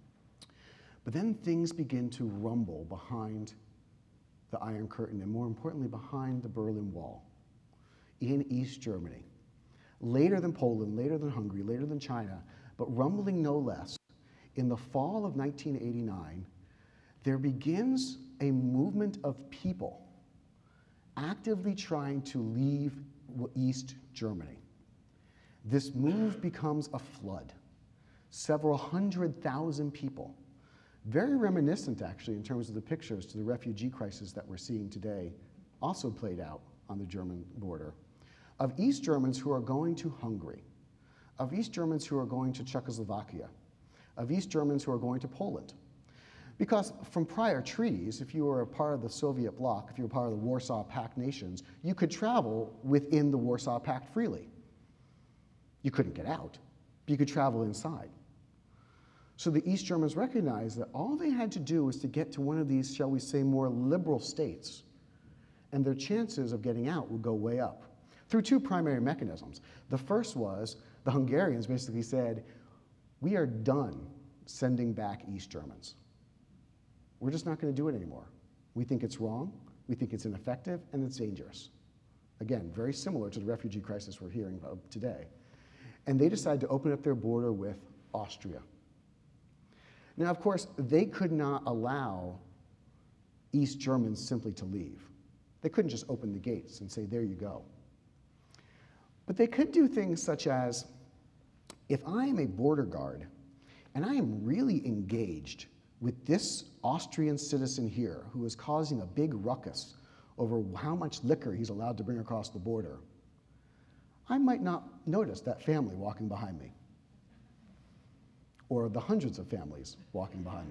B: But then things begin to rumble behind the Iron Curtain, and more importantly, behind the Berlin Wall in East Germany. Later than Poland, later than Hungary, later than China, but rumbling no less, in the fall of 1989, there begins a movement of people actively trying to leave East Germany. This move becomes a flood. Several 100,000 people. Very reminiscent, actually, in terms of the pictures to the refugee crisis that we're seeing today, also played out on the German border, of East Germans who are going to Hungary, of East Germans who are going to Czechoslovakia, of East Germans who are going to Poland. Because from prior treaties, if you were a part of the Soviet bloc, if you were part of the Warsaw Pact nations, you could travel within the Warsaw Pact freely. You couldn't get out, but you could travel inside. So the East Germans recognized that all they had to do was to get to one of these, shall we say, more liberal states, and their chances of getting out would go way up through two primary mechanisms. The first was the Hungarians basically said, we are done sending back East Germans. We're just not going to do it anymore. We think it's wrong, we think it's ineffective, and it's dangerous. Again, very similar to the refugee crisis we're hearing about today. And they decided to open up their border with Austria. Now, of course, they could not allow East Germans simply to leave. They couldn't just open the gates and say, there you go. But they could do things such as, if I am a border guard and I am really engaged with this Austrian citizen here who is causing a big ruckus over how much liquor he's allowed to bring across the border, I might not notice that family walking behind me, or the hundreds of families walking behind me.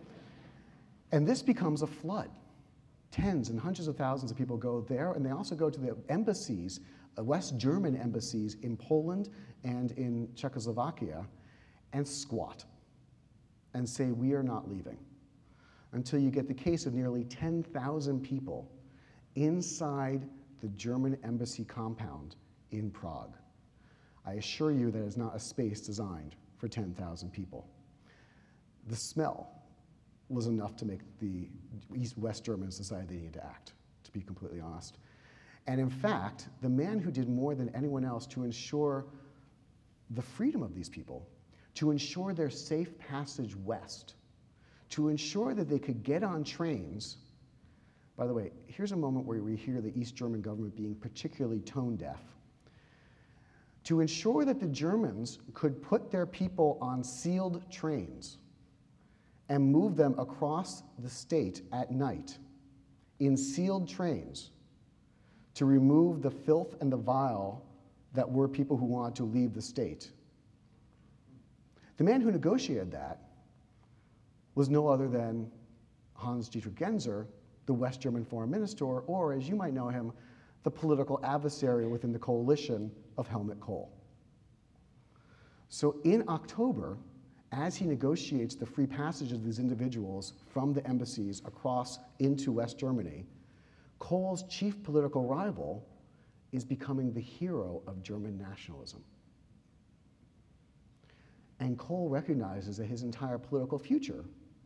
B: And this becomes a flood. Tens and hundreds of thousands of people go there, and they also go to the embassies, West German embassies in Poland and in Czechoslovakia, and squat and say, we are not leaving, until you get the case of nearly 10,000 people inside the German embassy compound in Prague. I assure you that it's not a space designed for 10,000 people. The smell was enough to make the West Germans decide they needed to act, to be completely honest. And in fact, the man who did more than anyone else to ensure the freedom of these people, to ensure their safe passage west, to ensure that they could get on trains. By the way, here's a moment where we hear the East German government being particularly tone deaf. To ensure that the Germans could put their people on sealed trains and move them across the state at night in sealed trains to remove the filth and the vile that were people who wanted to leave the state. The man who negotiated that was no other than Hans-Dietrich Genscher, the West German foreign minister, or as you might know him, the political adversary within the coalition of Helmut Kohl. So in October, as he negotiates the free passage of these individuals from the embassies across into West Germany, Kohl's chief political rival is becoming the hero of German nationalism. And Kohl recognizes that his entire political future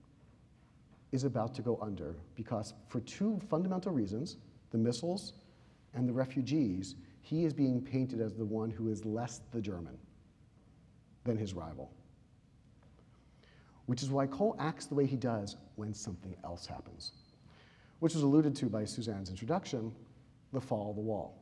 B: is about to go under because for two fundamental reasons, the missiles and the refugees, he is being painted as the one who is less the German than his rival. Which is why Kohl acts the way he does when something else happens, which was alluded to by Suzanne's introduction, the fall of the wall.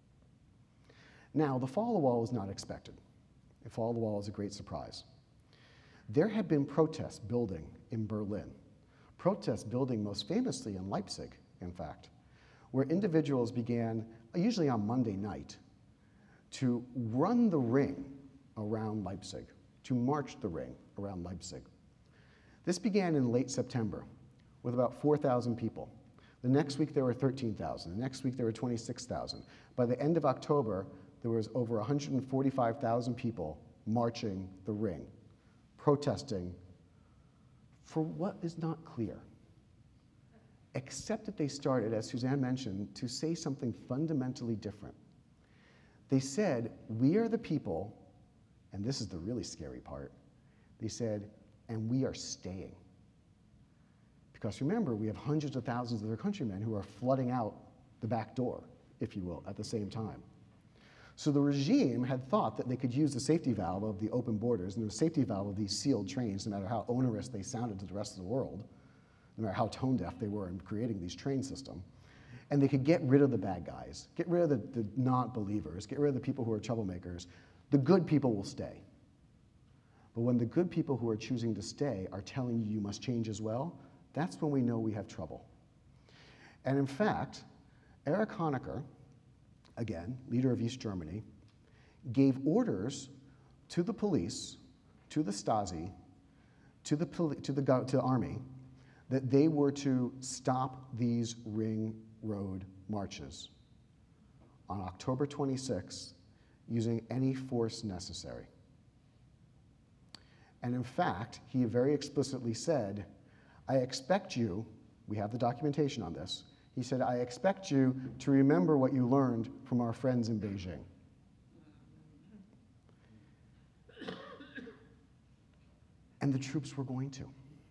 B: Now, the fall of the wall was not expected. The fall of the wall is a great surprise. There had been protests building in Berlin, protests building most famously in Leipzig, in fact, where individuals began, usually on Monday night, to run the ring around Leipzig, to march the ring around Leipzig. This began in late September with about 4,000 people. The next week there were 13,000. The next week there were 26,000. By the end of October, there was over 145,000 people marching the ring, protesting for what is not clear, except that they started, as Suzanne mentioned, to say something fundamentally different. They said, we are the people, and this is the really scary part, they said, and we are staying. Because remember, we have hundreds of thousands of their countrymen who are flooding out the back door, if you will, at the same time. So the regime had thought that they could use the safety valve of the open borders and the safety valve of these sealed trains, no matter how onerous they sounded to the rest of the world, no matter how tone deaf they were in creating these train systems, and they could get rid of the bad guys, get rid of the not-believers, get rid of the people who are troublemakers. The good people will stay. But when the good people who are choosing to stay are telling you you must change as well, that's when we know we have trouble. And in fact, Erich Honecker, again, leader of East Germany, gave orders to the police, to the Stasi, to the army, that they were to stop these ring road marches on October 26th using any force necessary. And in fact, he very explicitly said, I expect you, we have the documentation on this, he said, I expect you to remember what you learned from our friends in Beijing. And the troops were going to.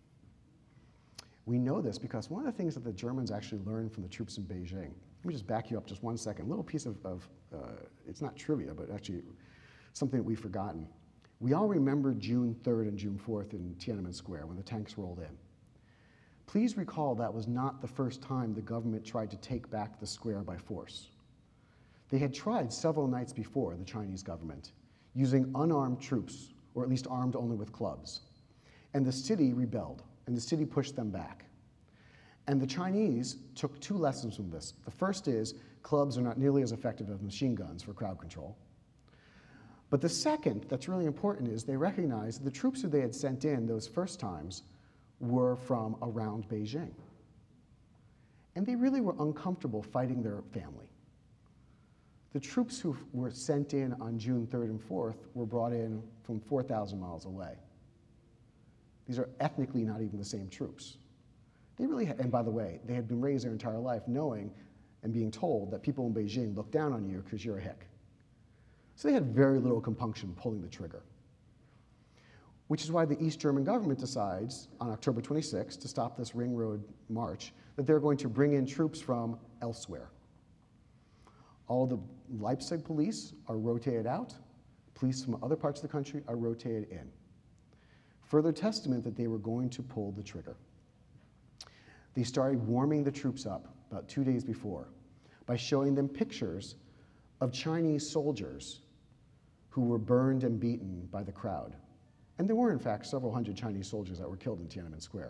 B: We know this because one of the things that the Germans actually learned from the troops in Beijing, let me just back you up just one second, a little piece of it's not trivia, but actually something that we've forgotten. We all remember June 3rd and June 4th in Tiananmen Square when the tanks rolled in. Please recall that was not the first time the government tried to take back the square by force. They had tried several nights before, the Chinese government, using unarmed troops, or at least armed only with clubs. And the city rebelled, and the city pushed them back. And the Chinese took two lessons from this. The first is, clubs are not nearly as effective as machine guns for crowd control. But the second, that's really important, is they recognized that the troops who they had sent in those first times were from around Beijing. And they really were uncomfortable fighting their family. The troops who were sent in on June 3rd and 4th were brought in from 4,000 miles away. These are ethnically not even the same troops. They really had, and by the way, they had been raised their entire life knowing, and being told that people in Beijing look down on you because you're a hick. So they had very little compunction pulling the trigger, which is why the East German government decides on October 26th to stop this Ring Road march that they're going to bring in troops from elsewhere. All the Leipzig police are rotated out. Police from other parts of the country are rotated in. Further testament that they were going to pull the trigger. They started warming the troops up about 2 days before by showing them pictures of Chinese soldiers who were burned and beaten by the crowd. And there were, in fact, several hundred Chinese soldiers that were killed in Tiananmen Square.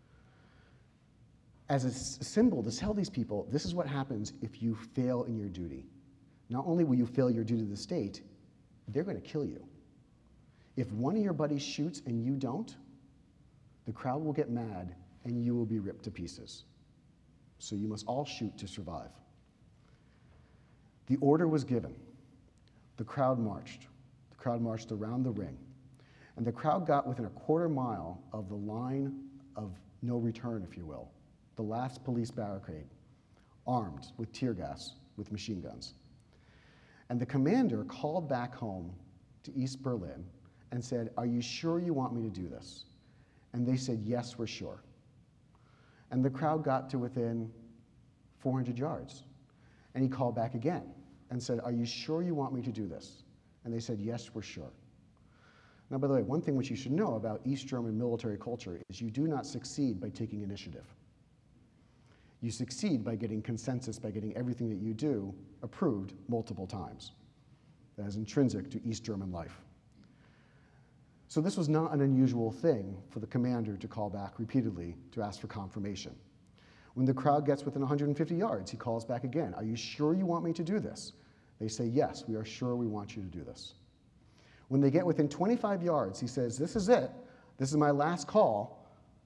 B: As a symbol to tell these people, this is what happens if you fail in your duty. Not only will you fail your duty to the state, they're going to kill you. If one of your buddies shoots and you don't, the crowd will get mad and you will be ripped to pieces. So you must all shoot to survive. The order was given. The crowd marched. The crowd marched around the ring. And the crowd got within a quarter mile of the line of no return, if you will, the last police barricade, armed with tear gas, with machine guns. And the commander called back home to East Berlin and said, "Are you sure you want me to do this?" And they said, "Yes, we're sure." And the crowd got to within 400 yards. And he called back again and said, "Are you sure you want me to do this?" And they said, "Yes, we're sure." Now, by the way, one thing which you should know about East German military culture is you do not succeed by taking initiative. You succeed by getting consensus, by getting everything that you do approved multiple times. That is intrinsic to East German life. So this was not an unusual thing for the commander to call back repeatedly to ask for confirmation. When the crowd gets within 150 yards, he calls back again. "Are you sure you want me to do this?" They say, "Yes, we are sure we want you to do this." When they get within 25 yards, he says, "This is it. This is my last call."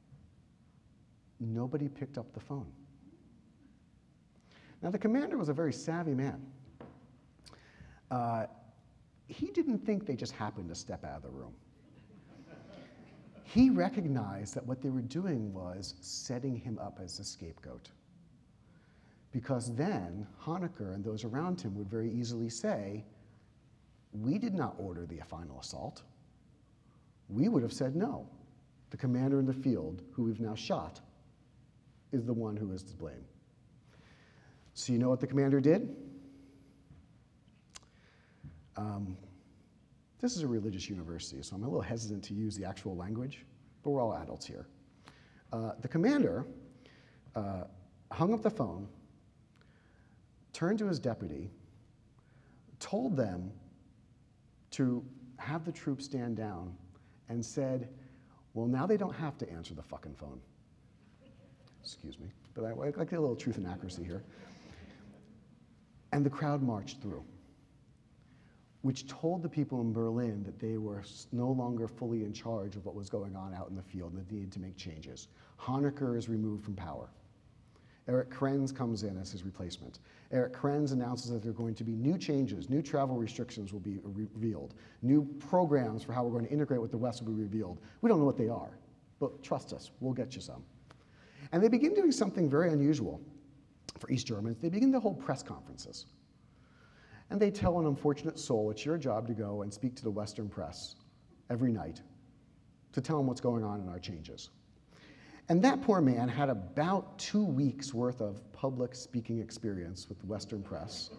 B: Nobody picked up the phone. Now, the commander was a very savvy man. He didn't think they just happened to step out of the room. He recognized that what they were doing was setting him up as a scapegoat. Because then Honecker and those around him would very easily say, "We did not order the final assault." We would have said no. The commander in the field, who we've now shot, is the one who is to blame. So you know what the commander did? This is a religious university, so I'm a little hesitant to use the actual language, but we're all adults here. The commander hung up the phone, turned to his deputy, told them to have the troops stand down, and said, "Well, now they don't have to answer the fucking phone." Excuse me, but I like a little truth and accuracy here. And the crowd marched through, which told the people in Berlin that they were no longer fully in charge of what was going on out in the field and that they needed to make changes. Honecker is removed from power. Erich Krenz comes in as his replacement. Erich Krenz announces that there are going to be new changes, new travel restrictions will be revealed, new programs for how we're going to integrate with the West will be revealed. We don't know what they are, but trust us, we'll get you some. And they begin doing something very unusual for East Germans. They begin to hold press conferences. And they tell an unfortunate soul, "It's your job to go and speak to the Western press every night to tell them what's going on in our changes." And that poor man had about 2 weeks worth of public speaking experience with the Western press.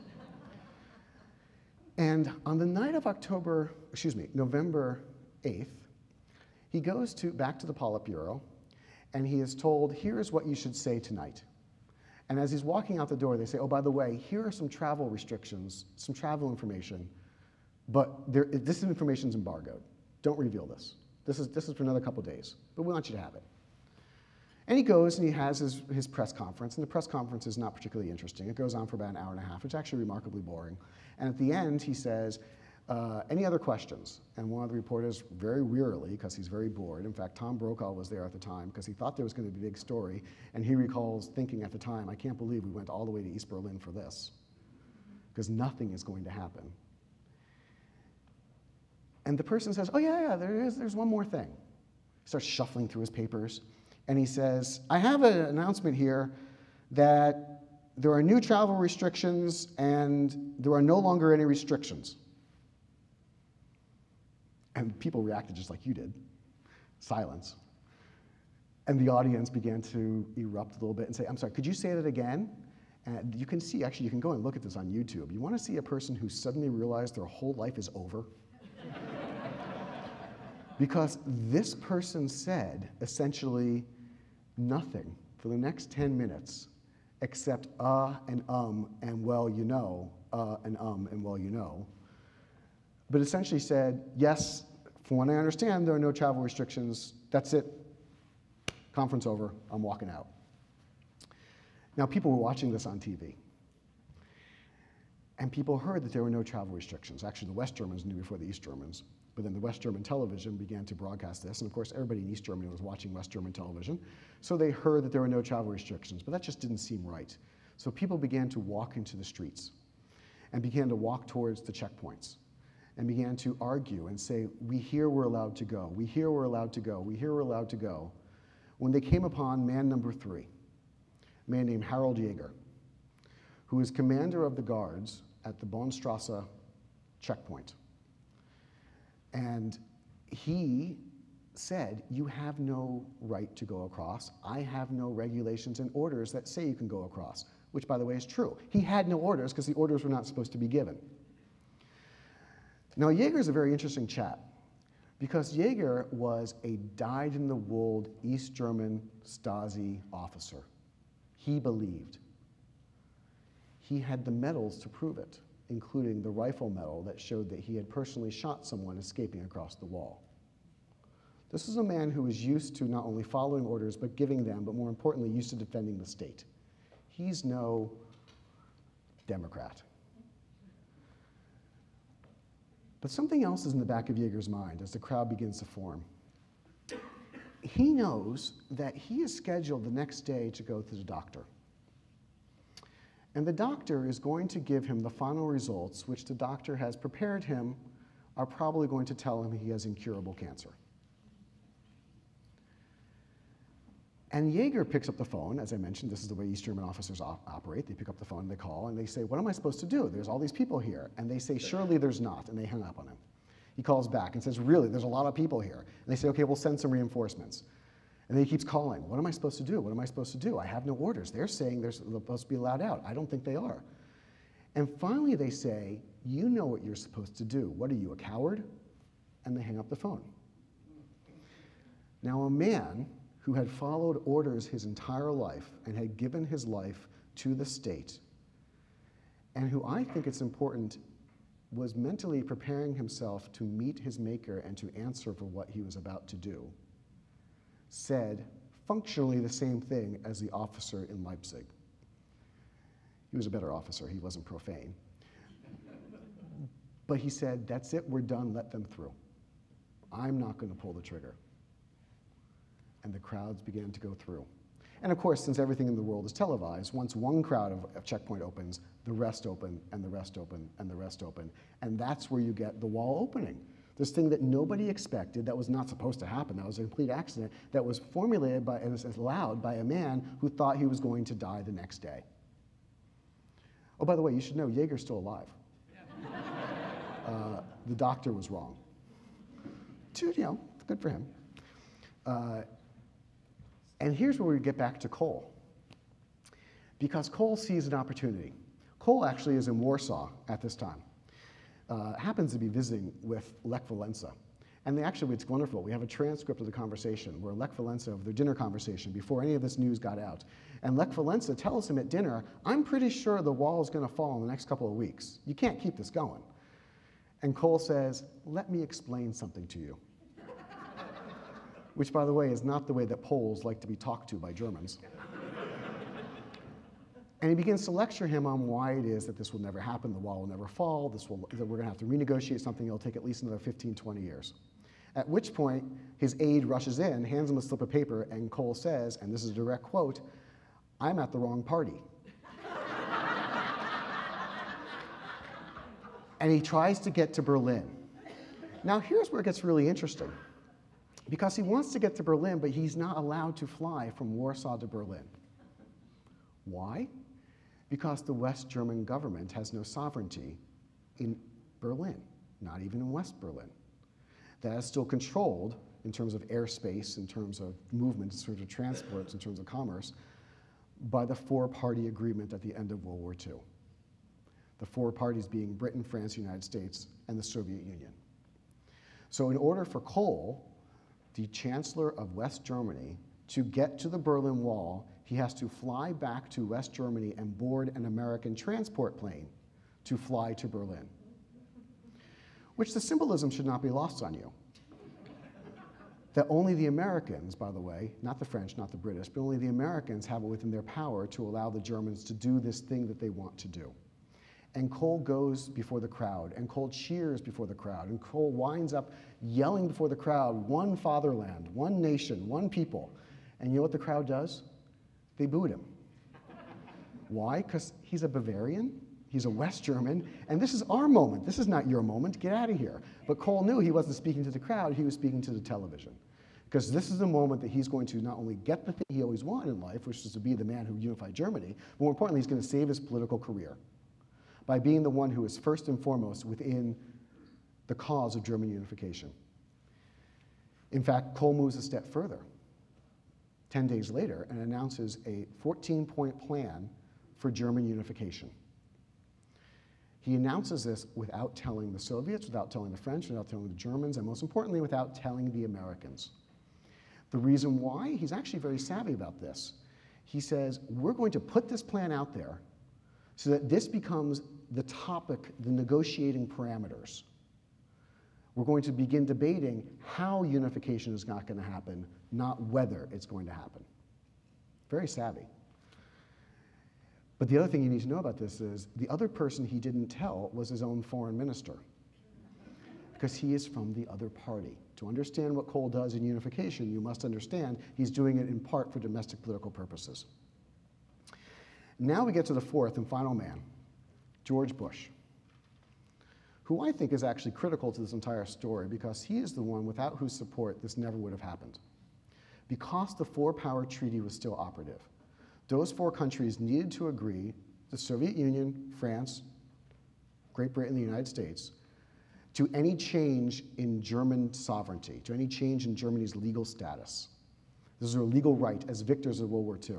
B: And on the night of November 8th, he goes back to the Politburo, and he is told, "Here's what you should say tonight." And as he's walking out the door, they say, "Oh, by the way, here are some travel restrictions, some travel information, but this information is embargoed. Don't reveal this. This is for another couple days, but we want you to have it." And he goes and he has his press conference, and the press conference is not particularly interesting. It goes on for about an hour and a half. It's actually remarkably boring. And at the end, he says, "Any other questions?" And one of the reporters, very wearily, because he's very bored, in fact, Tom Brokaw was there at the time because he thought there was going to be a big story, and he recalls thinking at the time, "I can't believe we went all the way to East Berlin for this, because nothing is going to happen." And the person says, "Oh, yeah, there's one more thing." He starts shuffling through his papers, and he says, "I have an announcement here that there are new travel restrictions, and there are no longer any restrictions. And people reacted just like you did, silence. And the audience began to erupt a little bit and say, I'm sorry, could you say that again? And you can see, actually, you can go and look at this on YouTube. You want to see a person who suddenly realized their whole life is over? Because this person said essentially nothing for the next 10 minutes except and well, you know, and well, you know. But essentially said, yes, from what I understand, there are no travel restrictions. That's it. Conference over. I'm walking out. Now, people were watching this on TV. And people heard that there were no travel restrictions. Actually, the West Germans knew before the East Germans. But then the West German television began to broadcast this. And of course, everybody in East Germany was watching West German television. So they heard that there were no travel restrictions. But that just didn't seem right. So people began to walk into the streets and began to walk towards the checkpoints and began to argue and say, we hear we're allowed to go. We hear we're allowed to go. We hear we're allowed to go. When they came upon man number 3, a man named Harold Jaeger, who is commander of the guards at the Bonstrasse checkpoint. And he said, you have no right to go across. I have no regulations and orders that say you can go across, which, by the way, is true. He had no orders because the orders were not supposed to be given. Now, Jaeger is a very interesting chap because Jaeger was a dyed-in-the-wool East German Stasi officer. He believed. He had the medals to prove it, including the rifle medal that showed that he had personally shot someone escaping across the wall. This is a man who was used to not only following orders, but giving them, but more importantly, used to defending the state. He's no Democrat. But something else is in the back of Jaeger's mind as the crowd begins to form. He knows that he is scheduled the next day to go to the doctor. And the doctor is going to give him the final results, which the doctor has prepared him, are probably going to tell him he has incurable cancer. And Jaeger picks up the phone. As I mentioned, this is the way East German officers operate. They pick up the phone, they call, and they say, what am I supposed to do? There's all these people here. And they say, surely there's not, and they hang up on him. He calls back and says, really, there's a lot of people here. And they say, okay, we'll send some reinforcements. And then he keeps calling. What am I supposed to do? What am I supposed to do? I have no orders. They're saying they're supposed to be allowed out. I don't think they are. And finally they say, you know what you're supposed to do. What are you, a coward? And they hang up the phone. Now, a man who had followed orders his entire life and had given his life to the state, and who I think it's important was mentally preparing himself to meet his maker and to answer for what he was about to do, said functionally the same thing as the officer in Leipzig. He was a better officer, he wasn't profane. But he said, that's it, we're done, let them through. I'm not going to pull the trigger. And the crowds began to go through. And of course, since everything in the world is televised, once one crowd of checkpoint opens, the rest open, and the rest open, and the rest open. And that's where you get the wall opening. This thing that nobody expected, that was not supposed to happen, that was a complete accident, that was formulated by, and was allowed by a man who thought he was going to die the next day. Oh, by the way, you should know, Jaeger's still alive. The doctor was wrong. You know, good for him. And here's where we get back to Cole. Because Cole sees an opportunity. Cole actually is in Warsaw at this time. Happens to be visiting with Lech Walesa. And it's wonderful. We have a transcript of the conversation where Lech Walesa, of their dinner conversation, before any of this news got out. And Lech Walesa tells him at dinner, I'm pretty sure the wall is going to fall in the next couple of weeks. You can't keep this going. And Cole says, let me explain something to you. Which, by the way, is not the way that Poles like to be talked to by Germans. And he begins to lecture him on why it is that this will never happen, the wall will never fall, that we're going to have to renegotiate something, it'll take at least another 15, 20 years. At which point, his aide rushes in, hands him a slip of paper, and Cole says, and this is a direct quote, I'm at the wrong party. And he tries to get to Berlin. Now, here's where it gets really interesting. Because he wants to get to Berlin, but he's not allowed to fly from Warsaw to Berlin. Why? Because the West German government has no sovereignty in Berlin, not even in West Berlin. That is still controlled in terms of airspace, in terms of movement, in terms of transports, in terms of commerce, by the four-party agreement at the end of World War II. The four parties being Britain, France, the United States, and the Soviet Union. So in order for Kohl, the Chancellor of West Germany, to get to the Berlin Wall, he has to fly back to West Germany and board an American transport plane to fly to Berlin. Which the symbolism should not be lost on you. That only the Americans, by the way, not the French, not the British, but only the Americans have it within their power to allow the Germans to do this thing that they want to do. And Kohl goes before the crowd, and Kohl cheers before the crowd, and Kohl winds up yelling before the crowd, one fatherland, one nation, one people. And you know what the crowd does? They booed him. Why? Because he's a Bavarian, he's a West German, and this is our moment. This is not your moment. Get out of here. But Kohl knew he wasn't speaking to the crowd, he was speaking to the television. Because this is the moment that he's going to not only get the thing he always wanted in life, which is to be the man who unified Germany, but more importantly, he's going to save his political career by being the one who is first and foremost within the cause of German unification. In fact, Kohl moves a step further 10 days later and announces a 14-point plan for German unification. He announces this without telling the Soviets, without telling the French, without telling the Germans, and most importantly, without telling the Americans. The reason why? He's actually very savvy about this. He says, we're going to put this plan out there so that this becomes the topic, the negotiating parameters. We're going to begin debating how unification is not going to happen, not whether it's going to happen. Very savvy. But the other thing you need to know about this is the other person he didn't tell was his own foreign minister, because he is from the other party. To understand what Kohl does in unification, you must understand he's doing it in part for domestic political purposes. Now we get to the fourth and final man, George Bush, who I think is actually critical to this entire story because he is the one without whose support this never would have happened. Because the four-power treaty was still operative, those four countries needed to agree, the Soviet Union, France, Great Britain, and the United States, to any change in German sovereignty, to any change in Germany's legal status. This is their legal right as victors of World War II.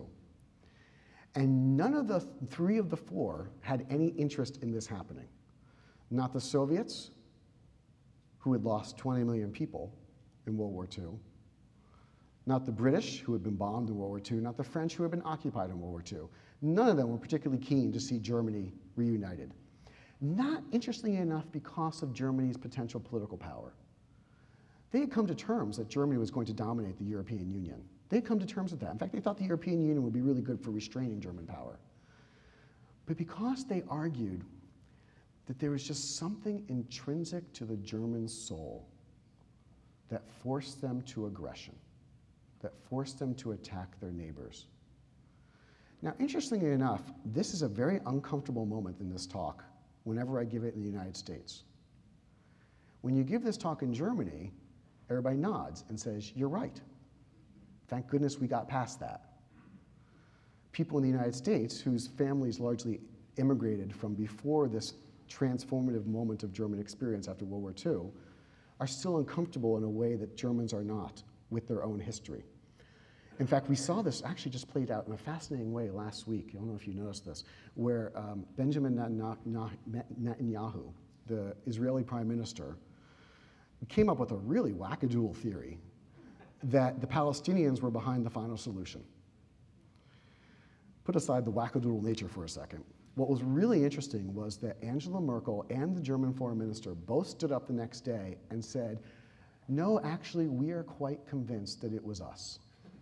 B: And none of the three of the four had any interest in this happening. Not the Soviets, who had lost 20 million people in World War II. Not the British, who had been bombed in World War II. Not the French, who had been occupied in World War II. None of them were particularly keen to see Germany reunited. Not, interestingly enough, because of Germany's potential political power. They had come to terms that Germany was going to dominate the European Union. They had come to terms with that. In fact, they thought the European Union would be really good for restraining German power. But because they argued that there was just something intrinsic to the German soul that forced them to aggression, that forced them to attack their neighbors. Now, interestingly enough, this is a very uncomfortable moment in this talk whenever I give it in the United States. When you give this talk in Germany, everybody nods and says, you're right. Thank goodness we got past that. People in the United States whose families largely immigrated from before this transformative moment of German experience after World War II are still uncomfortable in a way that Germans are not with their own history. In fact, we saw this actually just played out in a fascinating way last week. I don't know if you noticed this, where Benjamin Netanyahu, the Israeli prime minister, came up with a really wackadoodle theory that the Palestinians were behind the final solution. Put aside the wackadoodle nature for a second. What was really interesting was that Angela Merkel and the German foreign minister both stood up the next day and said, no, actually, we are quite convinced that it was us.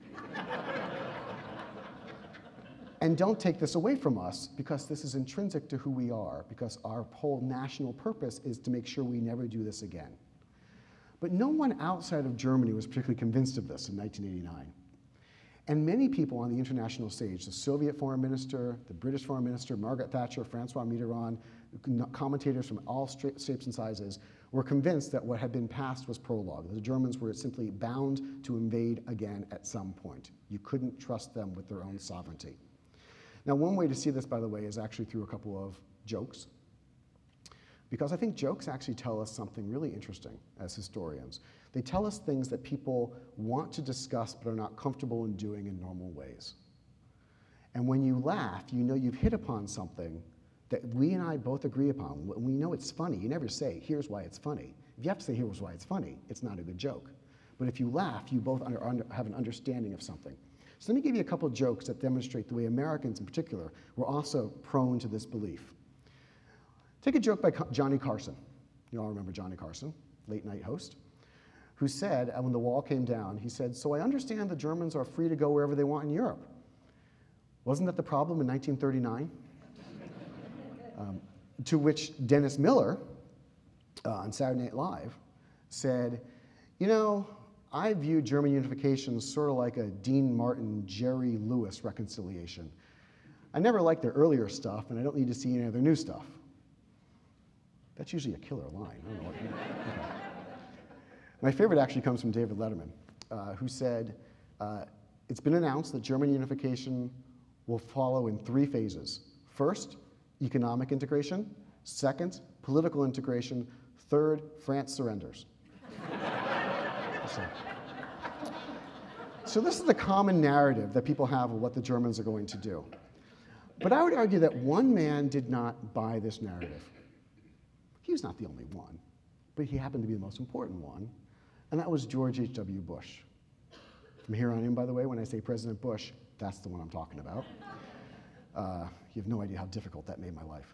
B: And don't take this away from us, because this is intrinsic to who we are, because our whole national purpose is to make sure we never do this again. But no one outside of Germany was particularly convinced of this in 1989. And many people on the international stage, the Soviet foreign minister, the British foreign minister, Margaret Thatcher, Francois Mitterrand, commentators from all shapes and sizes, were convinced that what had been passed was prologue. The Germans were simply bound to invade again at some point. You couldn't trust them with their own sovereignty. Now, one way to see this, by the way, is actually through a couple of jokes, because I think jokes actually tell us something really interesting as historians. They tell us things that people want to discuss but are not comfortable in doing in normal ways. And when you laugh, you know you've hit upon something that we and I both agree upon. When we know it's funny, you never say, here's why it's funny. If you have to say, here's why it's funny, it's not a good joke. But if you laugh, you both have an understanding of something. So let me give you a couple of jokes that demonstrate the way Americans in particular were also prone to this belief. Take a joke by Johnny Carson. You all remember Johnny Carson, late night host, who said, when the wall came down, he said, so I understand the Germans are free to go wherever they want in Europe. Wasn't that the problem in 1939? To which Dennis Miller, on Saturday Night Live, said, you know, I view German unification as sort of like a Dean Martin, Jerry Lewis reconciliation. I never liked their earlier stuff, and I don't need to see any of their new stuff. That's usually a killer line. I don't know what okay. My favorite actually comes from David Letterman, who said, it's been announced that German unification will follow in 3 phases. First, economic integration. Second, political integration. Third, France surrenders. So this is the common narrative that people have of what the Germans are going to do. But I would argue that one man did not buy this narrative. He was not the only one, but he happened to be the most important one, and that was George H.W. Bush. From here on in, by the way, when I say President Bush, that's the one I'm talking about. You have no idea how difficult that made my life.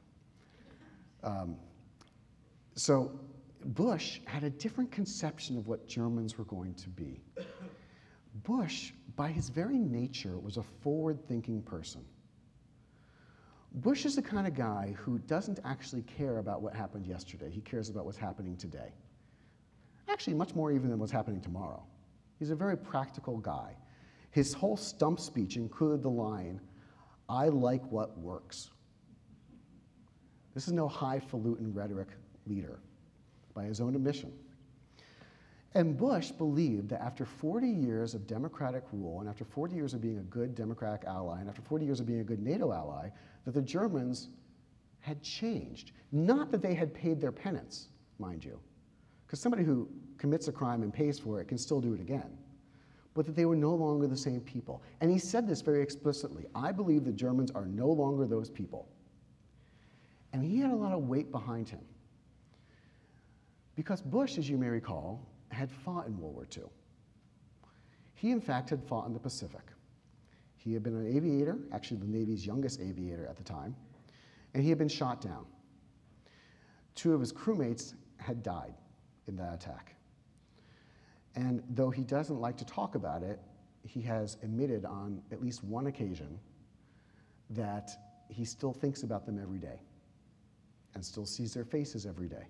B: So Bush had a different conception of what Germans were going to be. Bush, by his very nature, was a forward-thinking person. Bush is the kind of guy who doesn't actually care about what happened yesterday. He cares about what's happening today. Actually, much more even than what's happening tomorrow. He's a very practical guy. His whole stump speech included the line, I like what works. This is no highfalutin rhetoric leader, by his own admission. And Bush believed that after 40 years of democratic rule, and after 40 years of being a good democratic ally, and after 40 years of being a good NATO ally, that the Germans had changed. Not that they had paid their penance, mind you, because somebody who commits a crime and pays for it can still do it again, but that they were no longer the same people. And he said this very explicitly. I believe the Germans are no longer those people. And he had a lot of weight behind him. Because Bush, as you may recall, had fought in World War II. He, in fact, had fought in the Pacific. He had been an aviator, actually the Navy's youngest aviator at the time, and he had been shot down. 2 of his crewmates had died in that attack. And though he doesn't like to talk about it, he has admitted on at least one occasion that he still thinks about them every day and still sees their faces every day.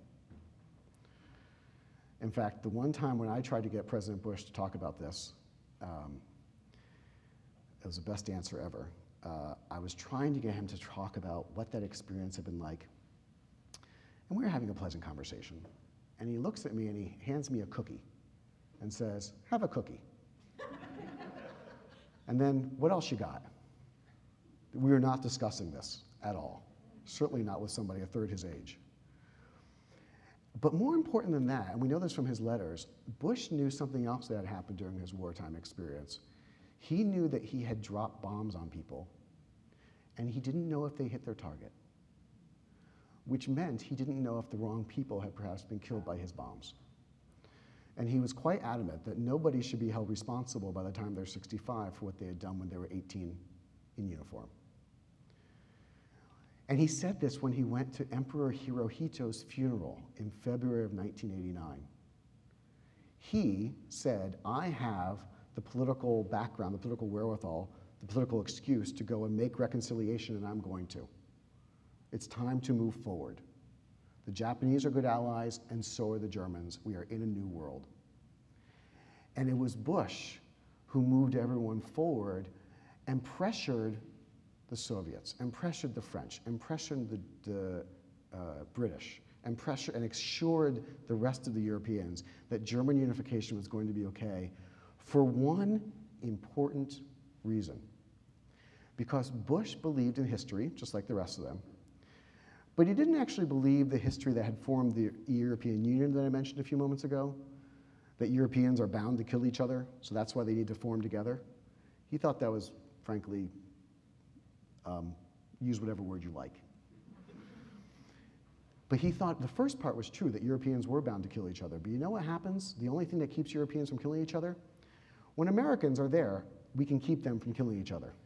B: In fact, the one time when I tried to get President Bush to talk about this, it was the best answer ever. I was trying to get him to talk about what that experience had been like. And we were having a pleasant conversation. And he looks at me and he hands me a cookie and says, have a cookie. And then, what else you got? We were not discussing this at all. Certainly not with somebody a third his age. But more important than that, and we know this from his letters, Bush knew something else that had happened during his wartime experience. He knew that he had dropped bombs on people, and he didn't know if they hit their target, which meant he didn't know if the wrong people had perhaps been killed by his bombs. And he was quite adamant that nobody should be held responsible by the time they're 65 for what they had done when they were 18 in uniform. And he said this when he went to Emperor Hirohito's funeral in February of 1989. He said, I have the political background, the political wherewithal, the political excuse to go and make reconciliation, and I'm going to. It's time to move forward. The Japanese are good allies, and so are the Germans. We are in a new world. And it was Bush who moved everyone forward and pressured the Soviets, and pressured the French, and pressured the British, and assured the rest of the Europeans that German unification was going to be okay for one important reason. because Bush believed in history, just like the rest of them, but he didn't actually believe the history that had formed the European Union that I mentioned a few moments ago, that Europeans are bound to kill each other, so that's why they need to form together. He thought that was, frankly, use whatever word you like. But he thought the first part was true, that Europeans were bound to kill each other. But you know what happens? The only thing that keeps Europeans from killing each other? When Americans are there, we can keep them from killing each other.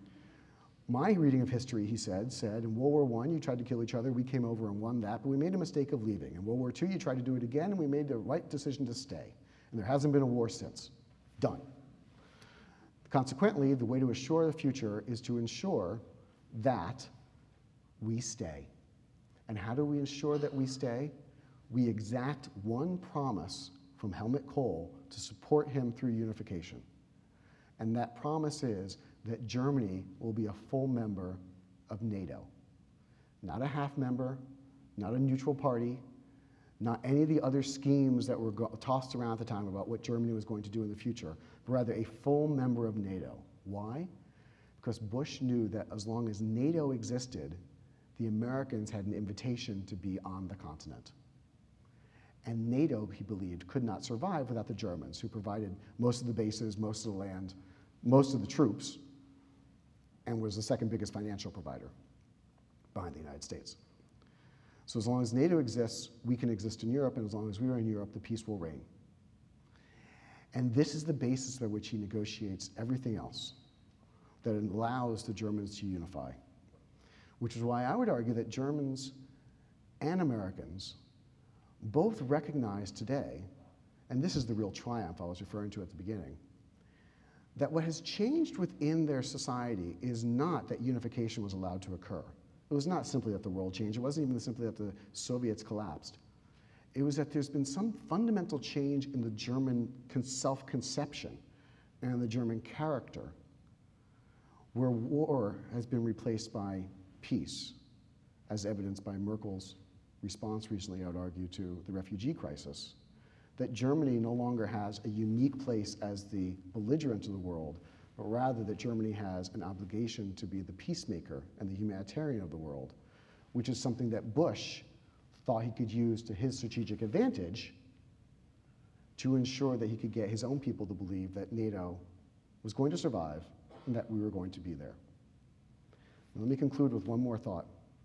B: My reading of history, he said, in World War I, you tried to kill each other, we came over and won that, but we made a mistake of leaving. In World War II, you tried to do it again, and we made the right decision to stay. And there hasn't been a war since. Done. Consequently, the way to assure the future is to ensure that we stay. And how do we ensure that we stay? We exact one promise from Helmut Kohl to support him through unification. And that promise is that Germany will be a full member of NATO. Not a half member, not a neutral party, not any of the other schemes that were tossed around at the time about what Germany was going to do in the future, but rather a full member of NATO. Why? Because Bush knew that as long as NATO existed, the Americans had an invitation to be on the continent. And NATO, he believed, could not survive without the Germans, who provided most of the bases, most of the land, most of the troops, and was the second biggest financial provider behind the United States. So as long as NATO exists, we can exist in Europe, and as long as we are in Europe, the peace will reign. And this is the basis by which he negotiates everything else that allows the Germans to unify, which is why I would argue that Germans and Americans both recognize today, and this is the real triumph I was referring to at the beginning, that what has changed within their society is not that unification was allowed to occur. It was not simply that the world changed. It wasn't even simply that the Soviets collapsed. It was that there's been some fundamental change in the German self-conception and the German character, where war has been replaced by peace, as evidenced by Merkel's response recently, I would argue, to the refugee crisis. That Germany no longer has a unique place as the belligerent of the world, but rather that Germany has an obligation to be the peacemaker and the humanitarian of the world, which is something that Bush thought he could use to his strategic advantage to ensure that he could get his own people to believe that NATO was going to survive and that we were going to be there. Now, let me conclude with one more thought,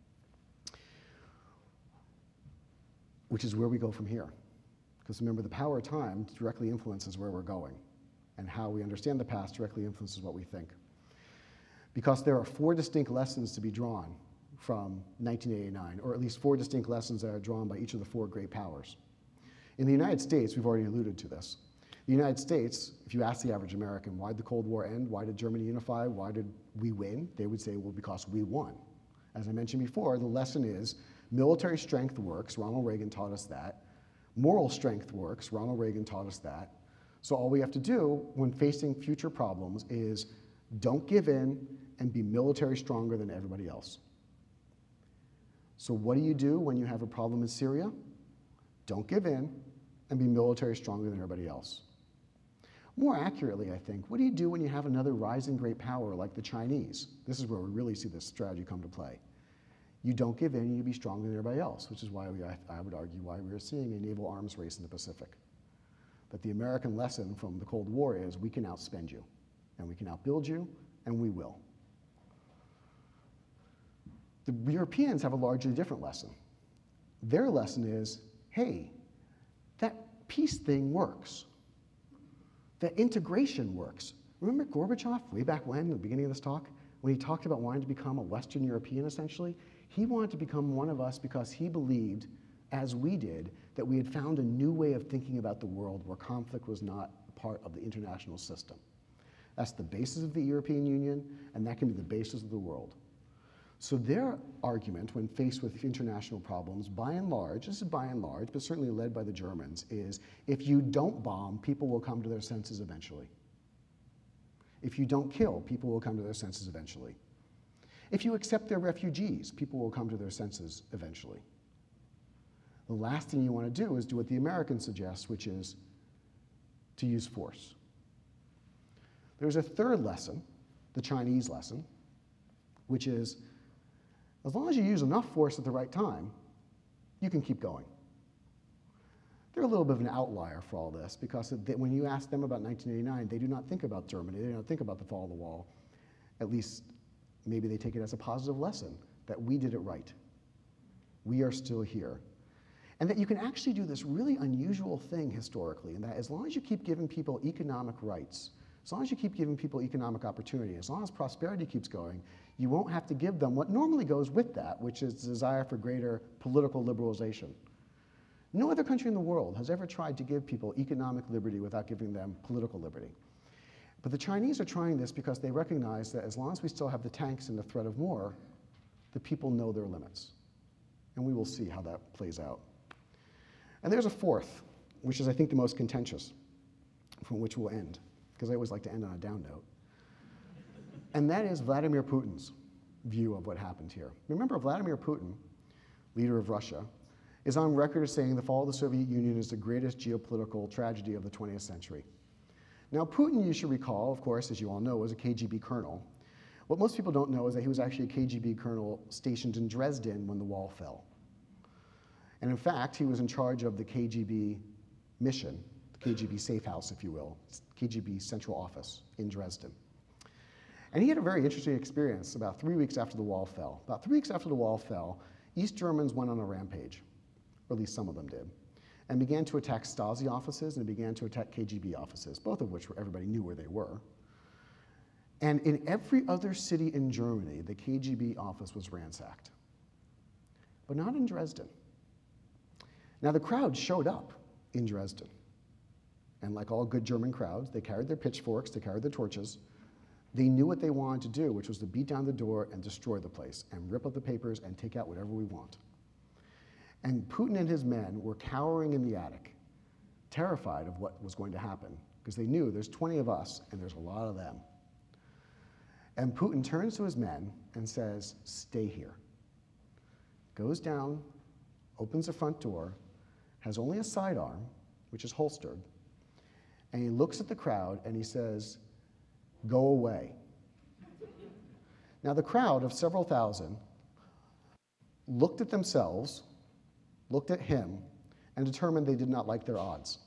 B: which is where we go from here. Because remember, the power of time directly influences where we're going, and how we understand the past directly influences what we think. Because there are 4 distinct lessons to be drawn from 1989, or at least 4 distinct lessons that are drawn by each of the 4 great powers. In the United States, we've already alluded to this. The United States, if you ask the average American, why did the Cold War end? Why did Germany unify? Why did we win? They would say, well, because we won. As I mentioned before, the lesson is military strength works. Ronald Reagan taught us that. Moral strength works. Ronald Reagan taught us that. So all we have to do when facing future problems is don't give in and be military stronger than everybody else. So what do you do when you have a problem in Syria? Don't give in and be military stronger than everybody else. More accurately, I think, what do you do when you have another rising great power like the Chinese? This is where we really see this strategy come to play. You don't give in and you be stronger than everybody else, which is why I would argue why we are seeing a naval arms race in the Pacific. That the American lesson from the Cold War is we can outspend you, and we can outbuild you, and we will. The Europeans have a largely different lesson. Their lesson is, hey, that peace thing works. That integration works. Remember Gorbachev, way back when, at the beginning of this talk, when he talked about wanting to become a Western European, essentially? He wanted to become one of us because he believed, as we did, that we had found a new way of thinking about the world where conflict was not part of the international system. That's the basis of the European Union, and that can be the basis of the world. So their argument, when faced with international problems, by and large, this is by and large, but certainly led by the Germans, is if you don't bomb, people will come to their senses eventually. If you don't kill, people will come to their senses eventually. If you accept their refugees, people will come to their senses eventually. The last thing you want to do is do what the Americans suggest, which is to use force. There's a third lesson, the Chinese lesson, which is, as long as you use enough force at the right time, you can keep going. They're a little bit of an outlier for all this, because when you ask them about 1989, they do not think about Germany, they don't think about the fall of the wall. At least, maybe they take it as a positive lesson, that we did it right. We are still here. And that you can actually do this really unusual thing historically, and that as long as you keep giving people economic rights, as long as you keep giving people economic opportunity, as long as prosperity keeps going, you won't have to give them what normally goes with that, which is the desire for greater political liberalization. No other country in the world has ever tried to give people economic liberty without giving them political liberty. But the Chinese are trying this because they recognize that as long as we still have the tanks and the threat of war, the people know their limits. And we will see how that plays out. And there's a fourth, which is, I think, the most contentious, from which we'll end, because I always like to end on a down note. And that is Vladimir Putin's view of what happened here. Remember, Vladimir Putin, leader of Russia, is on record as saying the fall of the Soviet Union is the greatest geopolitical tragedy of the 20th century. Now, Putin, you should recall, of course, as you all know, was a KGB colonel. What most people don't know is that he was actually a KGB colonel stationed in Dresden when the wall fell. And in fact, he was in charge of the KGB mission, the KGB safe house, if you will, KGB central office in Dresden. And he had a very interesting experience about 3 weeks after the wall fell. About 3 weeks after the wall fell, East Germans went on a rampage, or at least some of them did, and began to attack Stasi offices and began to attack KGB offices, both of which everybody knew where they were. And in every other city in Germany, the KGB office was ransacked, but not in Dresden. Now, the crowd showed up in Dresden. And like all good German crowds, they carried their pitchforks, they carried their torches. They knew what they wanted to do, which was to beat down the door and destroy the place and rip up the papers and take out whatever we want. And Putin and his men were cowering in the attic, terrified of what was going to happen, because they knew there's 20 of us and there's a lot of them. And Putin turns to his men and says, "Stay here." Goes down, opens the front door, has only a sidearm, which is holstered, and he looks at the crowd and he says, "Go away." Now, the crowd of several thousand looked at themselves, looked at him, and determined they did not like their odds.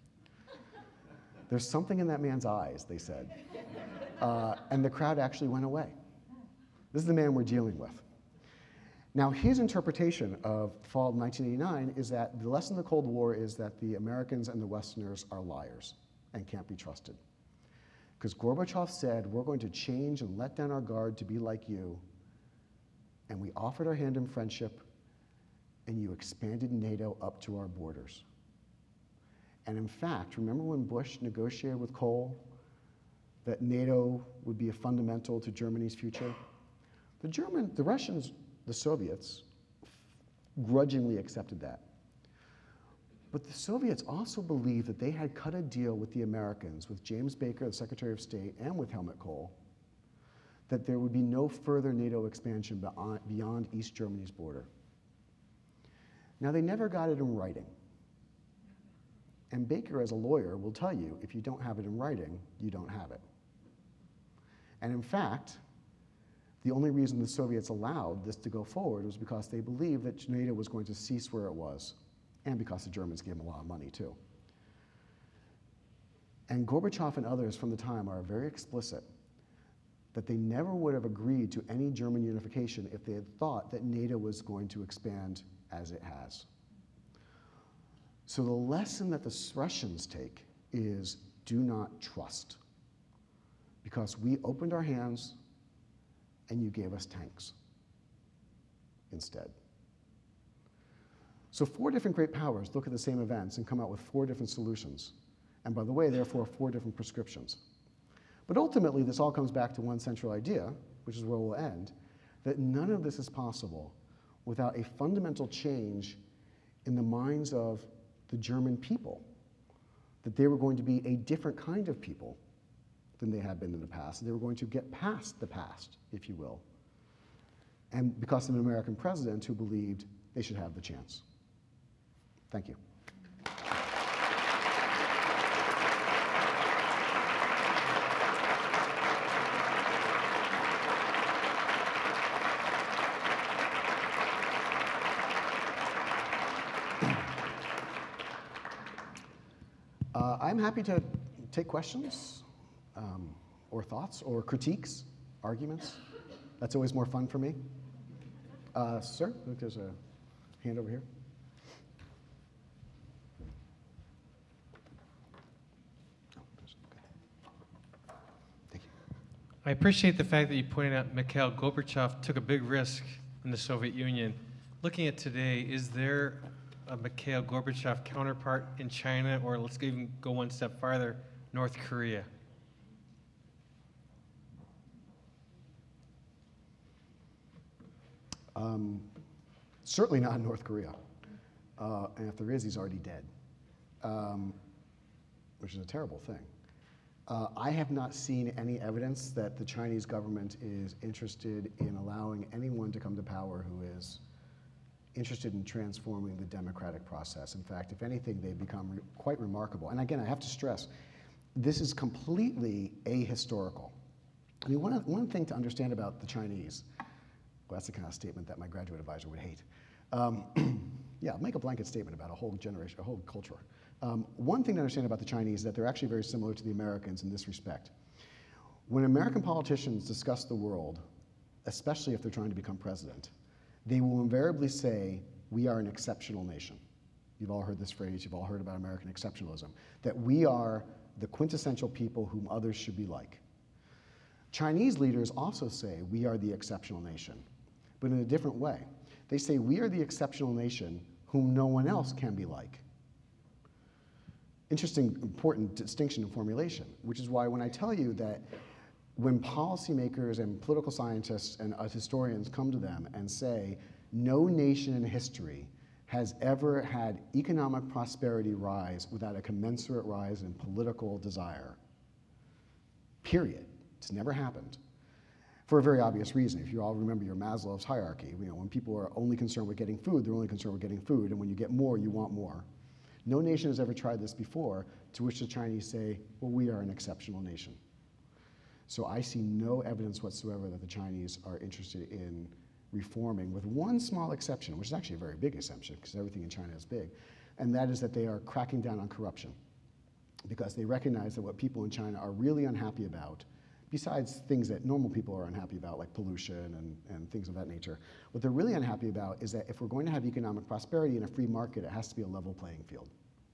B: "There's something in that man's eyes," they said. And the crowd actually went away. This is the man we're dealing with. Now, his interpretation of the fall of 1989 is that the lesson of the Cold War is that the Americans and the Westerners are liars and can't be trusted. Because Gorbachev said, "We're going to change and let down our guard to be like you." And we offered our hand in friendship, and you expanded NATO up to our borders. And in fact, remember when Bush negotiated with Kohl that NATO would be a fundamental to Germany's future? The Russians, the Soviets, grudgingly accepted that. But the Soviets also believed that they had cut a deal with the Americans, with James Baker, the Secretary of State, and with Helmut Kohl, that there would be no further NATO expansion beyond East Germany's border. Now, they never got it in writing. And Baker, as a lawyer, will tell you, if you don't have it in writing, you don't have it. And in fact, the only reason the Soviets allowed this to go forward was because they believed that NATO was going to cease where it was, and because the Germans gave them a lot of money, too. And Gorbachev and others from the time are very explicit that they never would have agreed to any German unification if they had thought that NATO was going to expand as it has. So the lesson that the Russians take is do not trust, because we opened our hands and you gave us tanks instead. So 4 different great powers look at the same events and come out with 4 different solutions. And by the way, therefore, 4 different prescriptions. But ultimately, this all comes back to one central idea, which is where we'll end, that none of this is possible without a fundamental change in the minds of the German people, that they were going to be a different kind of people than they had been in the past. They were going to get past the past, if you will, and because of an American president who believed they should have the chance. Thank you. I'm happy to take questions or thoughts or critiques, arguments. That's always more fun for me. Sir, I think there's a hand over here. Thank you.
C: I appreciate the fact that you pointed out Mikhail Gorbachev took a big risk in the Soviet Union. Looking at today, is there a Mikhail Gorbachev counterpart in China, or let's even go one step farther, North Korea?
B: Certainly not in North Korea. And if there is, he's already dead, which is a terrible thing. I have not seen any evidence that the Chinese government is interested in allowing anyone to come to power who is interested in transforming the democratic process. In fact, if anything, they've become quite remarkable. And again, I have to stress, this is completely ahistorical. I mean, one thing to understand about the Chinese, well, that's the kind of statement that my graduate advisor would hate. Yeah, make a blanket statement about a whole generation, a whole culture. One thing to understand about the Chinese is that they're actually very similar to the Americans in this respect. When American politicians discuss the world, especially if they're trying to become president, they will invariably say, we are an exceptional nation. You've all heard this phrase, you've all heard about American exceptionalism, that we are the quintessential people whom others should be like. Chinese leaders also say, we are the exceptional nation, but in a different way. They say, we are the exceptional nation whom no one else can be like. Interesting, important distinction in formulation, which is why when I tell you that when policymakers and political scientists and historians come to them and say, no nation in history has ever had economic prosperity rise without a commensurate rise in political desire, period. It's never happened. For a very obvious reason. If you all remember your Maslow's hierarchy, when people are only concerned with getting food, they're only concerned with getting food, and when you get more, you want more. No nation has ever tried this before, to which the Chinese say, well, we are an exceptional nation. So I see no evidence whatsoever that the Chinese are interested in reforming, with one small exception, which is actually a very big exception, because everything in China is big, and that is that they are cracking down on corruption, because they recognize that what people in China are really unhappy about, besides things that normal people are unhappy about, like pollution and things of that nature, what they're really unhappy about is that if we're going to have economic prosperity in a free market, it has to be a level playing field.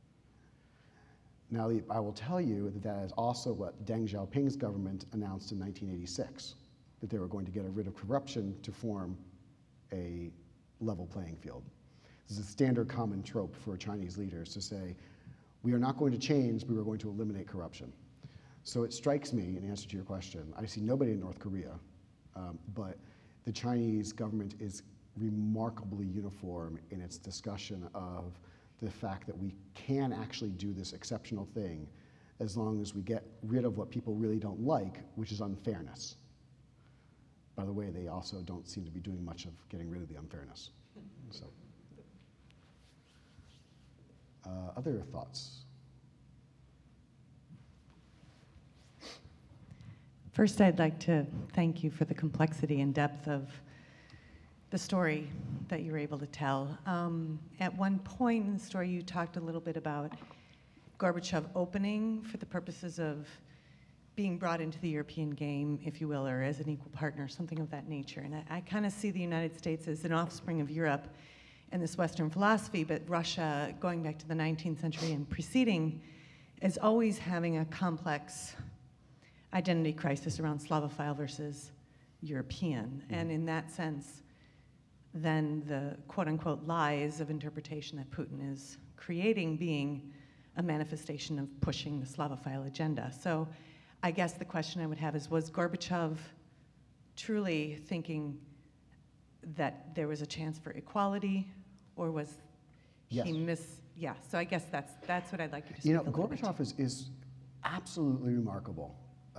B: Now, I will tell you that that is also what Deng Xiaoping's government announced in 1986, that they were going to get rid of corruption to form a level playing field. This is a standard common trope for Chinese leaders to say, we are not going to change, we are going to eliminate corruption. So it strikes me, in answer to your question, I see nobody in North Korea, but the Chinese government is remarkably uniform in its discussion of the fact that we can actually do this exceptional thing as long as we get rid of what people really don't like, which is unfairness. By the way, they also don't seem to be doing much of getting rid of the unfairness. So, other thoughts?
D: First, I'd like to thank you for the complexity and depth of the story that you were able to tell. At one point in the story, you talked a little bit about Gorbachev opening for the purposes of being brought into the European game, if you will, or as an equal partner, something of that nature. And I kind of see the United States as an offspring of Europe and this Western philosophy, but Russia, going back to the 19th century and preceding, is always having a complex identity crisis around Slavophile versus European. And in that sense, then the quote-unquote lies of interpretation that Putin is creating being a manifestation of pushing the Slavophile agenda. So I guess the question I would have is, was Gorbachev truly thinking that there was a chance for equality, or was he yeah, so I guess that's what I'd like you to speak a little bit to.
B: Gorbachev is absolutely remarkable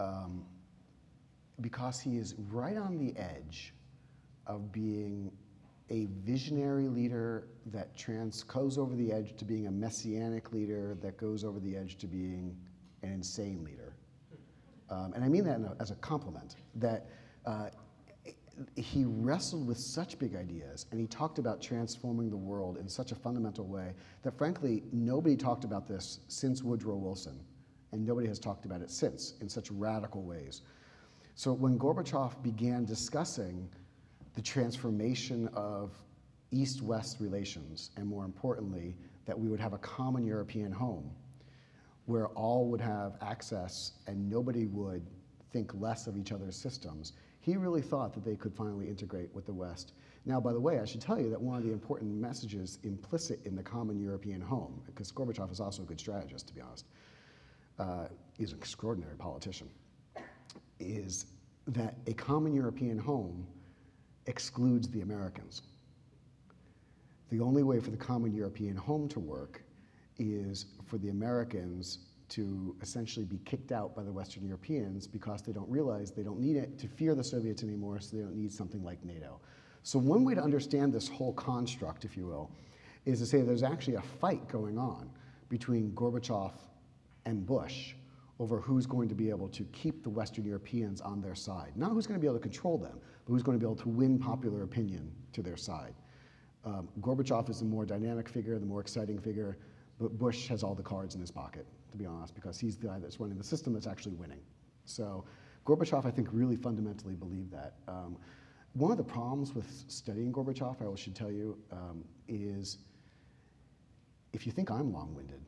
B: because he is right on the edge of being a visionary leader that goes over the edge to being a messianic leader that goes over the edge to being an insane leader. And I mean that as a compliment, that he wrestled with such big ideas, and he talked about transforming the world in such a fundamental way that, frankly, nobody talked about this since Woodrow Wilson, and nobody has talked about it since in such radical ways. So when Gorbachev began discussing the transformation of East-West relations, and more importantly, that we would have a common European home where all would have access and nobody would think less of each other's systems, he really thought that they could finally integrate with the West. Now, by the way, I should tell you that one of the important messages implicit in the common European home, because Gorbachev is also a good strategist, to be honest, he's an extraordinary politician, is that a common European home excludes the Americans. The only way for the common European home to work is for the Americans to essentially be kicked out by the Western Europeans because they don't realize they don't need it to fear the Soviets anymore, so they don't need something like NATO. So one way to understand this whole construct, if you will, is to say there's actually a fight going on between Gorbachev and Bush over who's going to be able to keep the Western Europeans on their side. Not who's going to be able to control them, but who's going to be able to win popular opinion to their side. Gorbachev is the more dynamic figure, the more exciting figure, but Bush has all the cards in his pocket, to be honest, because he's the guy that's running the system that's actually winning. So Gorbachev, I think, really fundamentally believed that. One of the problems with studying Gorbachev, I should tell you, is if you think I'm long-winded,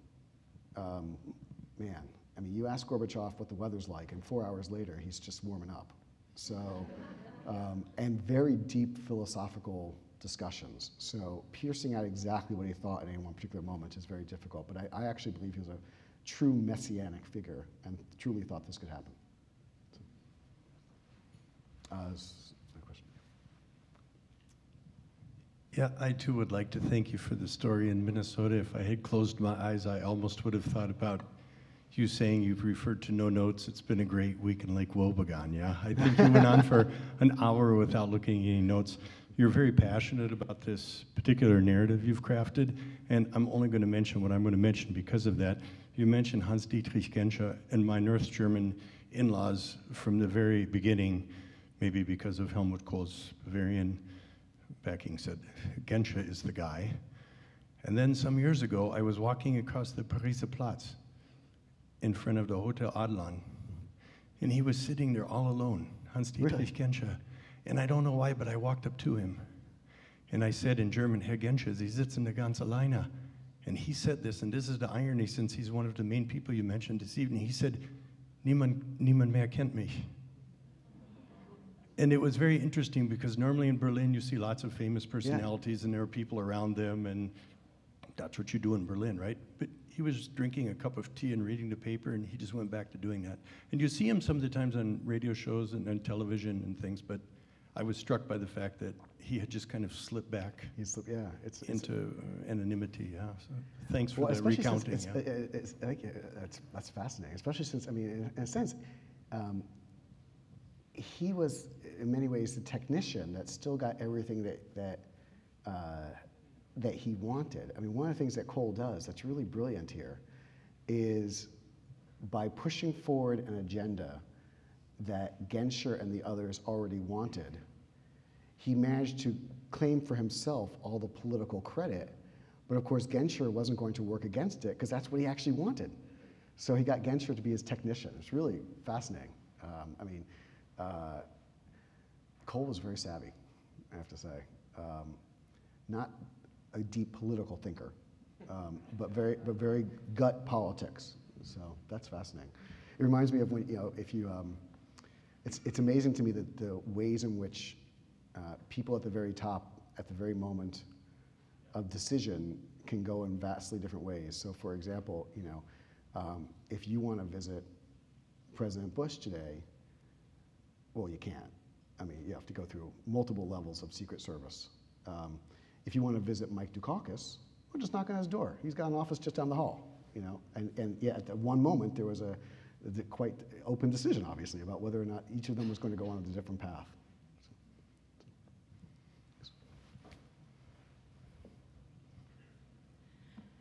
B: man, I mean, you ask Gorbachev what the weather's like, and 4 hours later, he's just warming up. So, and very deep philosophical discussions. So piercing out exactly what he thought at any one particular moment is very difficult, but I actually believe he was a true messianic figure and truly thought this could happen. So, my question.
E: Yeah, I too would like to thank you for the story in Minnesota. If I had closed my eyes, I almost would have thought about you saying you've referred to no notes. It's been a great week in Lake Wobegon, yeah? I think you went on for an hour without looking at any notes. You're very passionate about this particular narrative you've crafted, and I'm only going to mention what I'm going to mention because of that. You mentioned Hans-Dietrich Genscher, and my North German in-laws from the very beginning, maybe because of Helmut Kohl's Bavarian backing, said, Genscher is the guy. And then some years ago, I was walking across the Pariser Platz in front of the Hotel Adlon, and he was sitting there all alone, Hans-Dietrich Genscher. And I don't know why, but I walked up to him, and I said in German, Herr Genscher, Sie sitzen da ganz alleine. And he said this, and this is the irony, since he's one of the main people you mentioned this evening. He said, niemand mehr kennt mich. And it was very interesting because normally in Berlin you see lots of famous personalities and there are people around them, and that's what you do in Berlin, right? But he was drinking a cup of tea and reading the paper, and he just went back to doing that. And you see him some of the times on radio shows and on television and things, but I was struck by the fact that he had just kind of slipped back into anonymity. Yeah, so thanks for the recounting.
B: That's fascinating, especially since, I mean, in a sense, he was in many ways the technician that still got everything that he wanted. I mean, one of the things that Kohl does that's really brilliant here is by pushing forward an agenda that Genscher and the others already wanted, he managed to claim for himself all the political credit. But of course, Genscher wasn't going to work against it because that's what he actually wanted. So he got Genscher to be his technician. It's really fascinating. I mean, Kohl was very savvy, I have to say. Not a deep political thinker, but very gut politics. So that's fascinating. It reminds me of when, if you, it's amazing to me that the ways in which people at the very top, at the very moment of decision, can go in vastly different ways. So for example, if you want to visit President Bush today, well, you can't. I mean, you have to go through multiple levels of Secret Service. If you want to visit Mike Dukakis, we'll just knock on his door. He's got an office just down the hall, And yeah, at one moment there was a quite open decision, obviously, about whether or not each of them was going to go on a different path.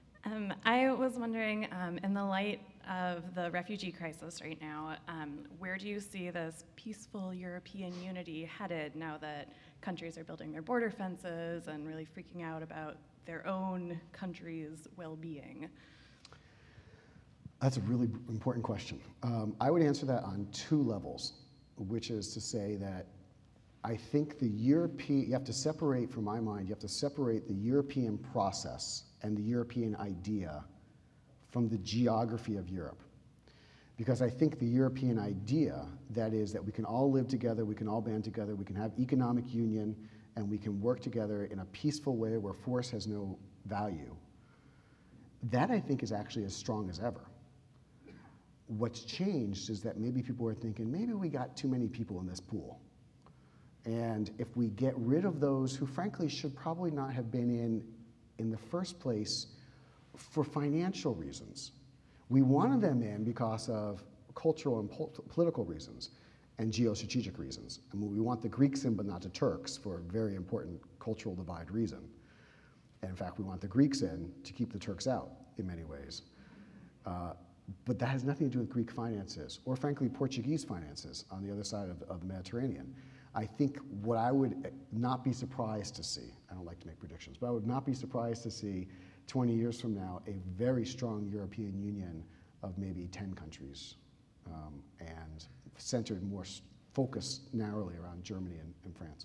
F: I was wondering, in the light of the refugee crisis right now, where do you see this peaceful European unity headed now that countries are building their border fences and really freaking out about their own country's well-being?
B: That's a really important question. I would answer that on two levels, which is to say that I think you have to separate, from my mind, you have to separate the European process and the European idea from the geography of Europe. Because I think the European idea, that is that we can all live together, we can all band together, we can have economic union, and we can work together in a peaceful way where force has no value, that I think is actually as strong as ever. What's changed is that maybe people are thinking, maybe we got too many people in this pool. And if we get rid of those who frankly should probably not have been in the first place for financial reasons. We wanted them in because of cultural and political reasons and geostrategic reasons. I mean, we want the Greeks in but not the Turks for a very important cultural divide reason. And in fact, we want the Greeks in to keep the Turks out in many ways. But that has nothing to do with Greek finances, or frankly, Portuguese finances on the other side of the Mediterranean. I think what I would not be surprised to see, I don't like to make predictions, but I would not be surprised to see 20 years from now a very strong European Union of maybe 10 countries and centered more focused narrowly around Germany and France.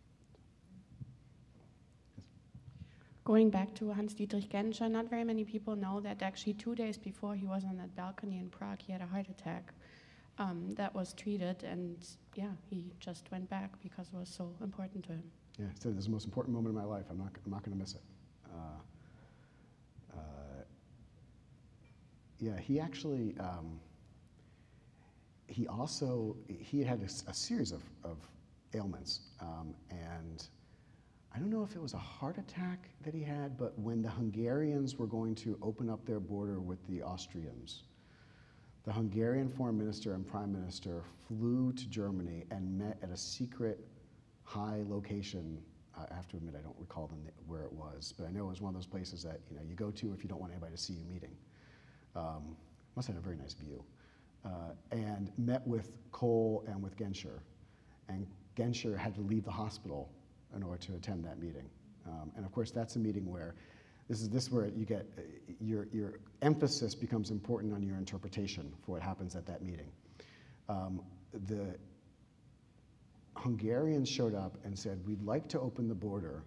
G: Going back to Hans-Dietrich Genscher, not very many people know that actually 2 days before he was on that balcony in Prague, he had a heart attack that was treated, and yeah, he just went back because it was so important to him.
B: Yeah, he said, "This is the most important moment of my life. I'm not going to miss it." Yeah, he actually, he had a series of ailments, and I don't know if it was a heart attack that he had, but when the Hungarians were going to open up their border with the Austrians, the Hungarian foreign minister and prime minister flew to Germany and met at a secret high location. I have to admit, I don't recall where it was, but I know it was one of those places that you go to if you don't want anybody to see you meeting. Must have had a very nice view. And met with Kohl and with Genscher. And Genscher had to leave the hospital in order to attend that meeting. And of course, that's a meeting where this is where you get your emphasis becomes important on your interpretation for what happens at that meeting. The Hungarians showed up and said, "We'd like to open the border.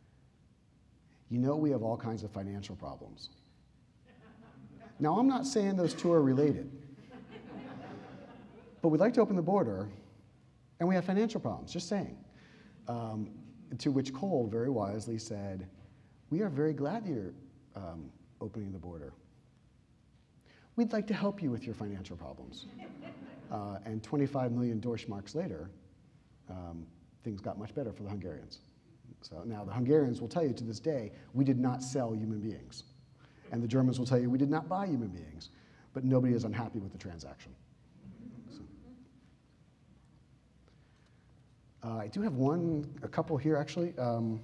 B: We have all kinds of financial problems." Now, I'm not saying those two are related, but we'd like to open the border, and we have financial problems, just saying. To which Kohl very wisely said, "We are very glad you're opening the border. We'd like to help you with your financial problems." And 25 million Deutschmarks later, things got much better for the Hungarians. So now the Hungarians will tell you to this day, we did not sell human beings. And the Germans will tell you we did not buy human beings, but nobody is unhappy with the transaction. So. I do have a couple here actually.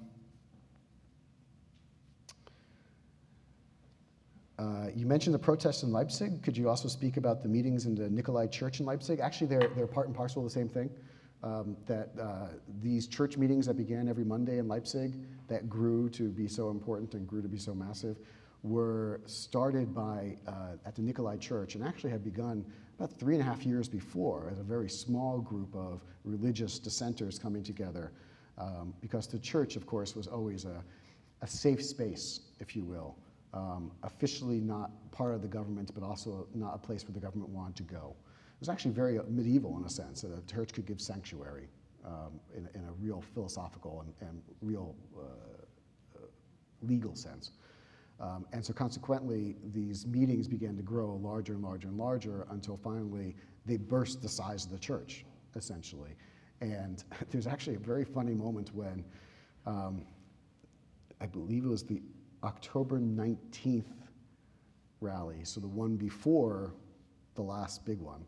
B: You mentioned the protests in Leipzig. Could you also speak about the meetings in the Nikolai Church in Leipzig? Actually, they're part and parcel of the same thing. These church meetings that began every Monday in Leipzig that grew to be so important and grew to be so massive were started at the Nikolai Church and actually had begun about 3.5 years before as a very small group of religious dissenters coming together because the church, of course, was always a safe space, if you will, officially not part of the government, but also not a place where the government wanted to go. It was actually very medieval in a sense, that a church could give sanctuary in a real philosophical and real legal sense. And so consequently, these meetings began to grow larger and larger and larger until finally they burst the size of the church, essentially. And there's actually a very funny moment when I believe it was the October 19th rally, so the one before the last big one.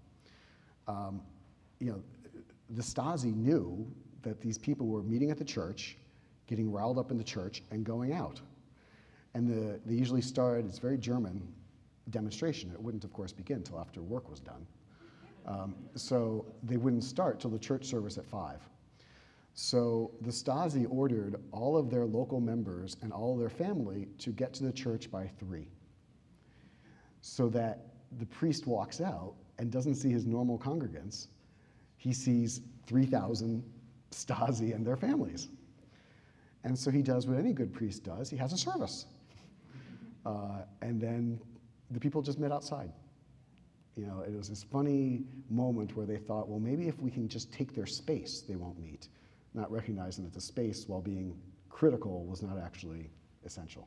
B: The Stasi knew that these people were meeting at the church, getting riled up in the church, and going out. And they usually started, it's very German, demonstration. It wouldn't, of course, begin until after work was done. So they wouldn't start till the church service at 5. So the Stasi ordered all of their local members and all of their family to get to the church by 3, so that the priest walks out and doesn't see his normal congregants. He sees 3,000 Stasi and their families. And so he does what any good priest does. He has a service. And then the people just met outside. You know, it was this funny moment where they thought, well, maybe if we can just take their space, they won't meet, not recognizing that the space, while being critical, was not actually essential.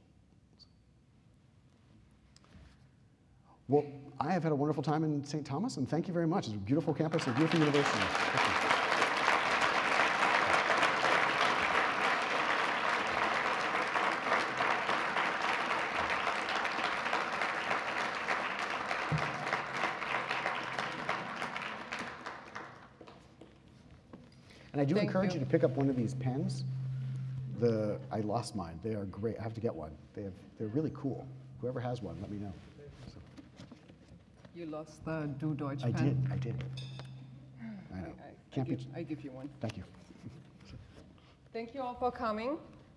B: Well, I have had a wonderful time in St. Thomas, and thank you very much. It's a beautiful campus, a beautiful university. Thank you. And I do encourage you to pick up one of these pens. I lost mine. They are great. I have to get one. They're really cool. Whoever has one, let me know. So.
A: You lost the Du Deutsch pen.
B: I did. I know.
A: I give you one.
B: Thank you.
A: Thank you all for coming.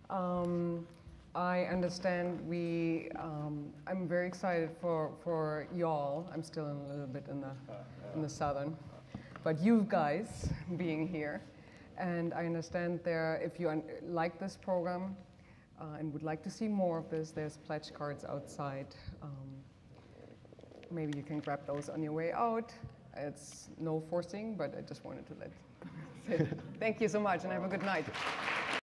A: I understand I'm very excited for y'all. I'm still a little bit in the southern, but you guys being here. And I understand if you like this program and would like to see more of this, there's pledge cards outside. Maybe you can grab those on your way out. It's no forcing, but I just wanted to say that. Thank you so much, and have a good night.